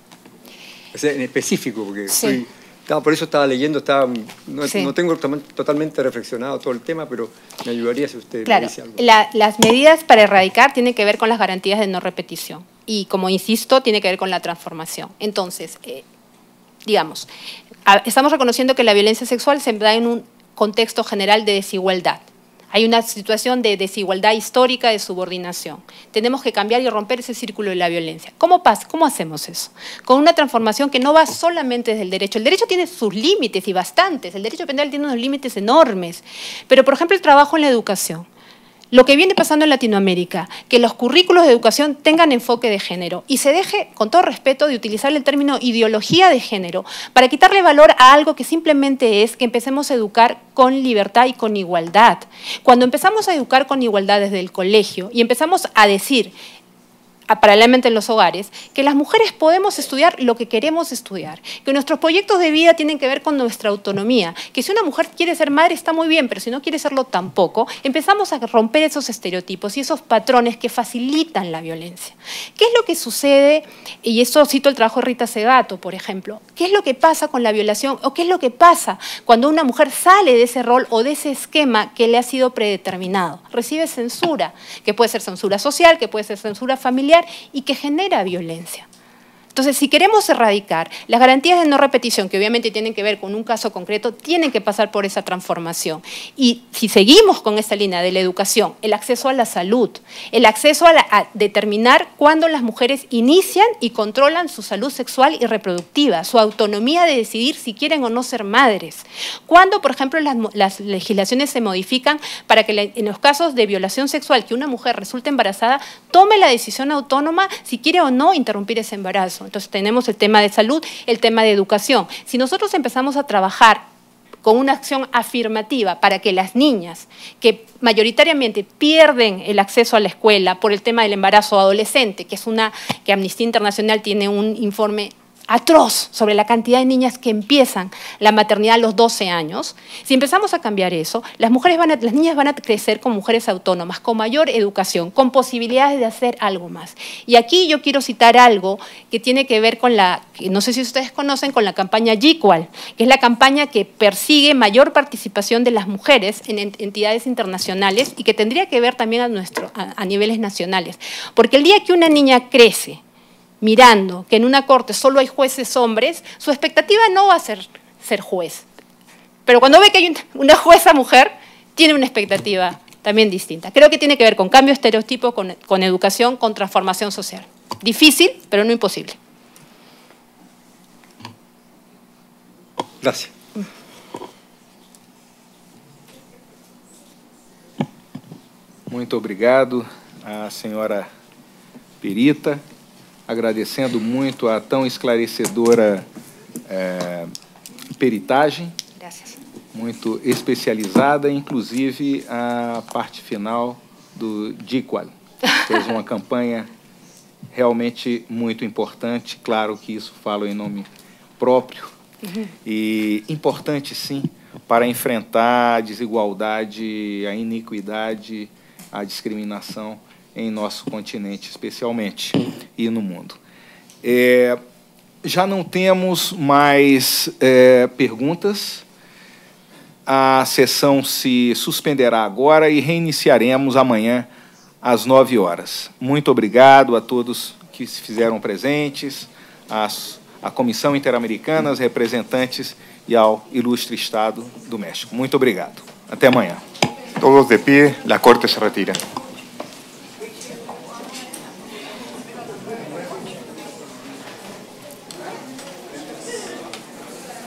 [SPEAKER 13] O sea, en específico, porque sí. soy, estaba, por eso estaba leyendo, estaba, no, sí. no tengo totalmente reflexionado todo el tema, pero me ayudaría si usted
[SPEAKER 2] claro,
[SPEAKER 13] me dice algo.
[SPEAKER 2] La, las medidas para erradicar tienen que ver con las garantías de no repetición y, como insisto, tiene que ver con la transformación. Entonces, eh, digamos, estamos reconociendo que la violencia sexual se da en un contexto general de desigualdad. Hay una situación de desigualdad histórica, de subordinación. Tenemos que cambiar y romper ese círculo de la violencia. ¿Cómo pasa? ¿Cómo hacemos eso? Con una transformación que no va solamente desde el derecho. El derecho tiene sus límites y bastantes. El derecho penal tiene unos límites enormes. Pero, por ejemplo, el trabajo en la educación. Lo que viene pasando en Latinoamérica, que los currículos de educación tengan enfoque de género y se deje, con todo respeto, de utilizar el término ideología de género para quitarle valor a algo que simplemente es que empecemos a educar con libertad y con igualdad. Cuando empezamos a educar con igualdad desde el colegio y empezamos a decir, paralelamente en los hogares, que las mujeres podemos estudiar lo que queremos estudiar, que nuestros proyectos de vida tienen que ver con nuestra autonomía, que si una mujer quiere ser madre está muy bien, pero si no quiere serlo tampoco, empezamos a romper esos estereotipos y esos patrones que facilitan la violencia. ¿Qué es lo que sucede? Y esto cito el trabajo de Rita Segato, por ejemplo. ¿Qué es lo que pasa con la violación o qué es lo que pasa cuando una mujer sale de ese rol o de ese esquema que le ha sido predeterminado? Recibe censura, que puede ser censura social, que puede ser censura familiar, y que genera violencia. Entonces, si queremos erradicar, las garantías de no repetición, que obviamente tienen que ver con un caso concreto, tienen que pasar por esa transformación. Y si seguimos con esta línea de la educación, el acceso a la salud, el acceso a, la, a determinar cuándo las mujeres inician y controlan su salud sexual y reproductiva, su autonomía de decidir si quieren o no ser madres. Cuando, por ejemplo, las, las legislaciones se modifican para que la, en los casos de violación sexual, que una mujer resulte embarazada, tome la decisión autónoma si quiere o no interrumpir ese embarazo. Entonces tenemos el tema de salud, el tema de educación. Si nosotros empezamos a trabajar con una acción afirmativa para que las niñas que mayoritariamente pierden el acceso a la escuela por el tema del embarazo adolescente, que es una que Amnistía Internacional tiene un informe atroz sobre la cantidad de niñas que empiezan la maternidad a los doce años, si empezamos a cambiar eso, las, mujeres van a, las niñas van a crecer como mujeres autónomas, con mayor educación, con posibilidades de hacer algo más. Y aquí yo quiero citar algo que tiene que ver con la, que no sé si ustedes conocen, con la campaña Equal, que es la campaña que persigue mayor participación de las mujeres en entidades internacionales y que tendría que ver también a, nuestro, a, a niveles nacionales. Porque el día que una niña crece mirando que en una corte solo hay jueces hombres, su expectativa no va a ser ser juez. Pero cuando ve que hay una jueza mujer, tiene una expectativa también distinta. Creo que tiene que ver con cambio de estereotipos, con, con educación, con transformación social. Difícil, pero no imposible.
[SPEAKER 13] Gracias.
[SPEAKER 3] Muito obrigado, a senhora perita, agradecendo muito a tão esclarecedora é, peritagem,
[SPEAKER 6] Gracias.
[SPEAKER 3] muito especializada, inclusive a parte final do D I C U A L. Fez uma campanha realmente muito importante, claro que isso falo em nome próprio, uhum. e importante sim, para enfrentar a desigualdade, a iniquidade, a discriminação em nosso continente, especialmente, e no mundo. É, já não temos mais é, perguntas. A sessão se suspenderá agora e reiniciaremos amanhã às nove horas. Muito obrigado a todos que se fizeram presentes, às, à Comissão Interamericana, aos representantes e ao ilustre Estado do México. Muito obrigado. Até amanhã.
[SPEAKER 1] Todos de pie, la Corte se retira.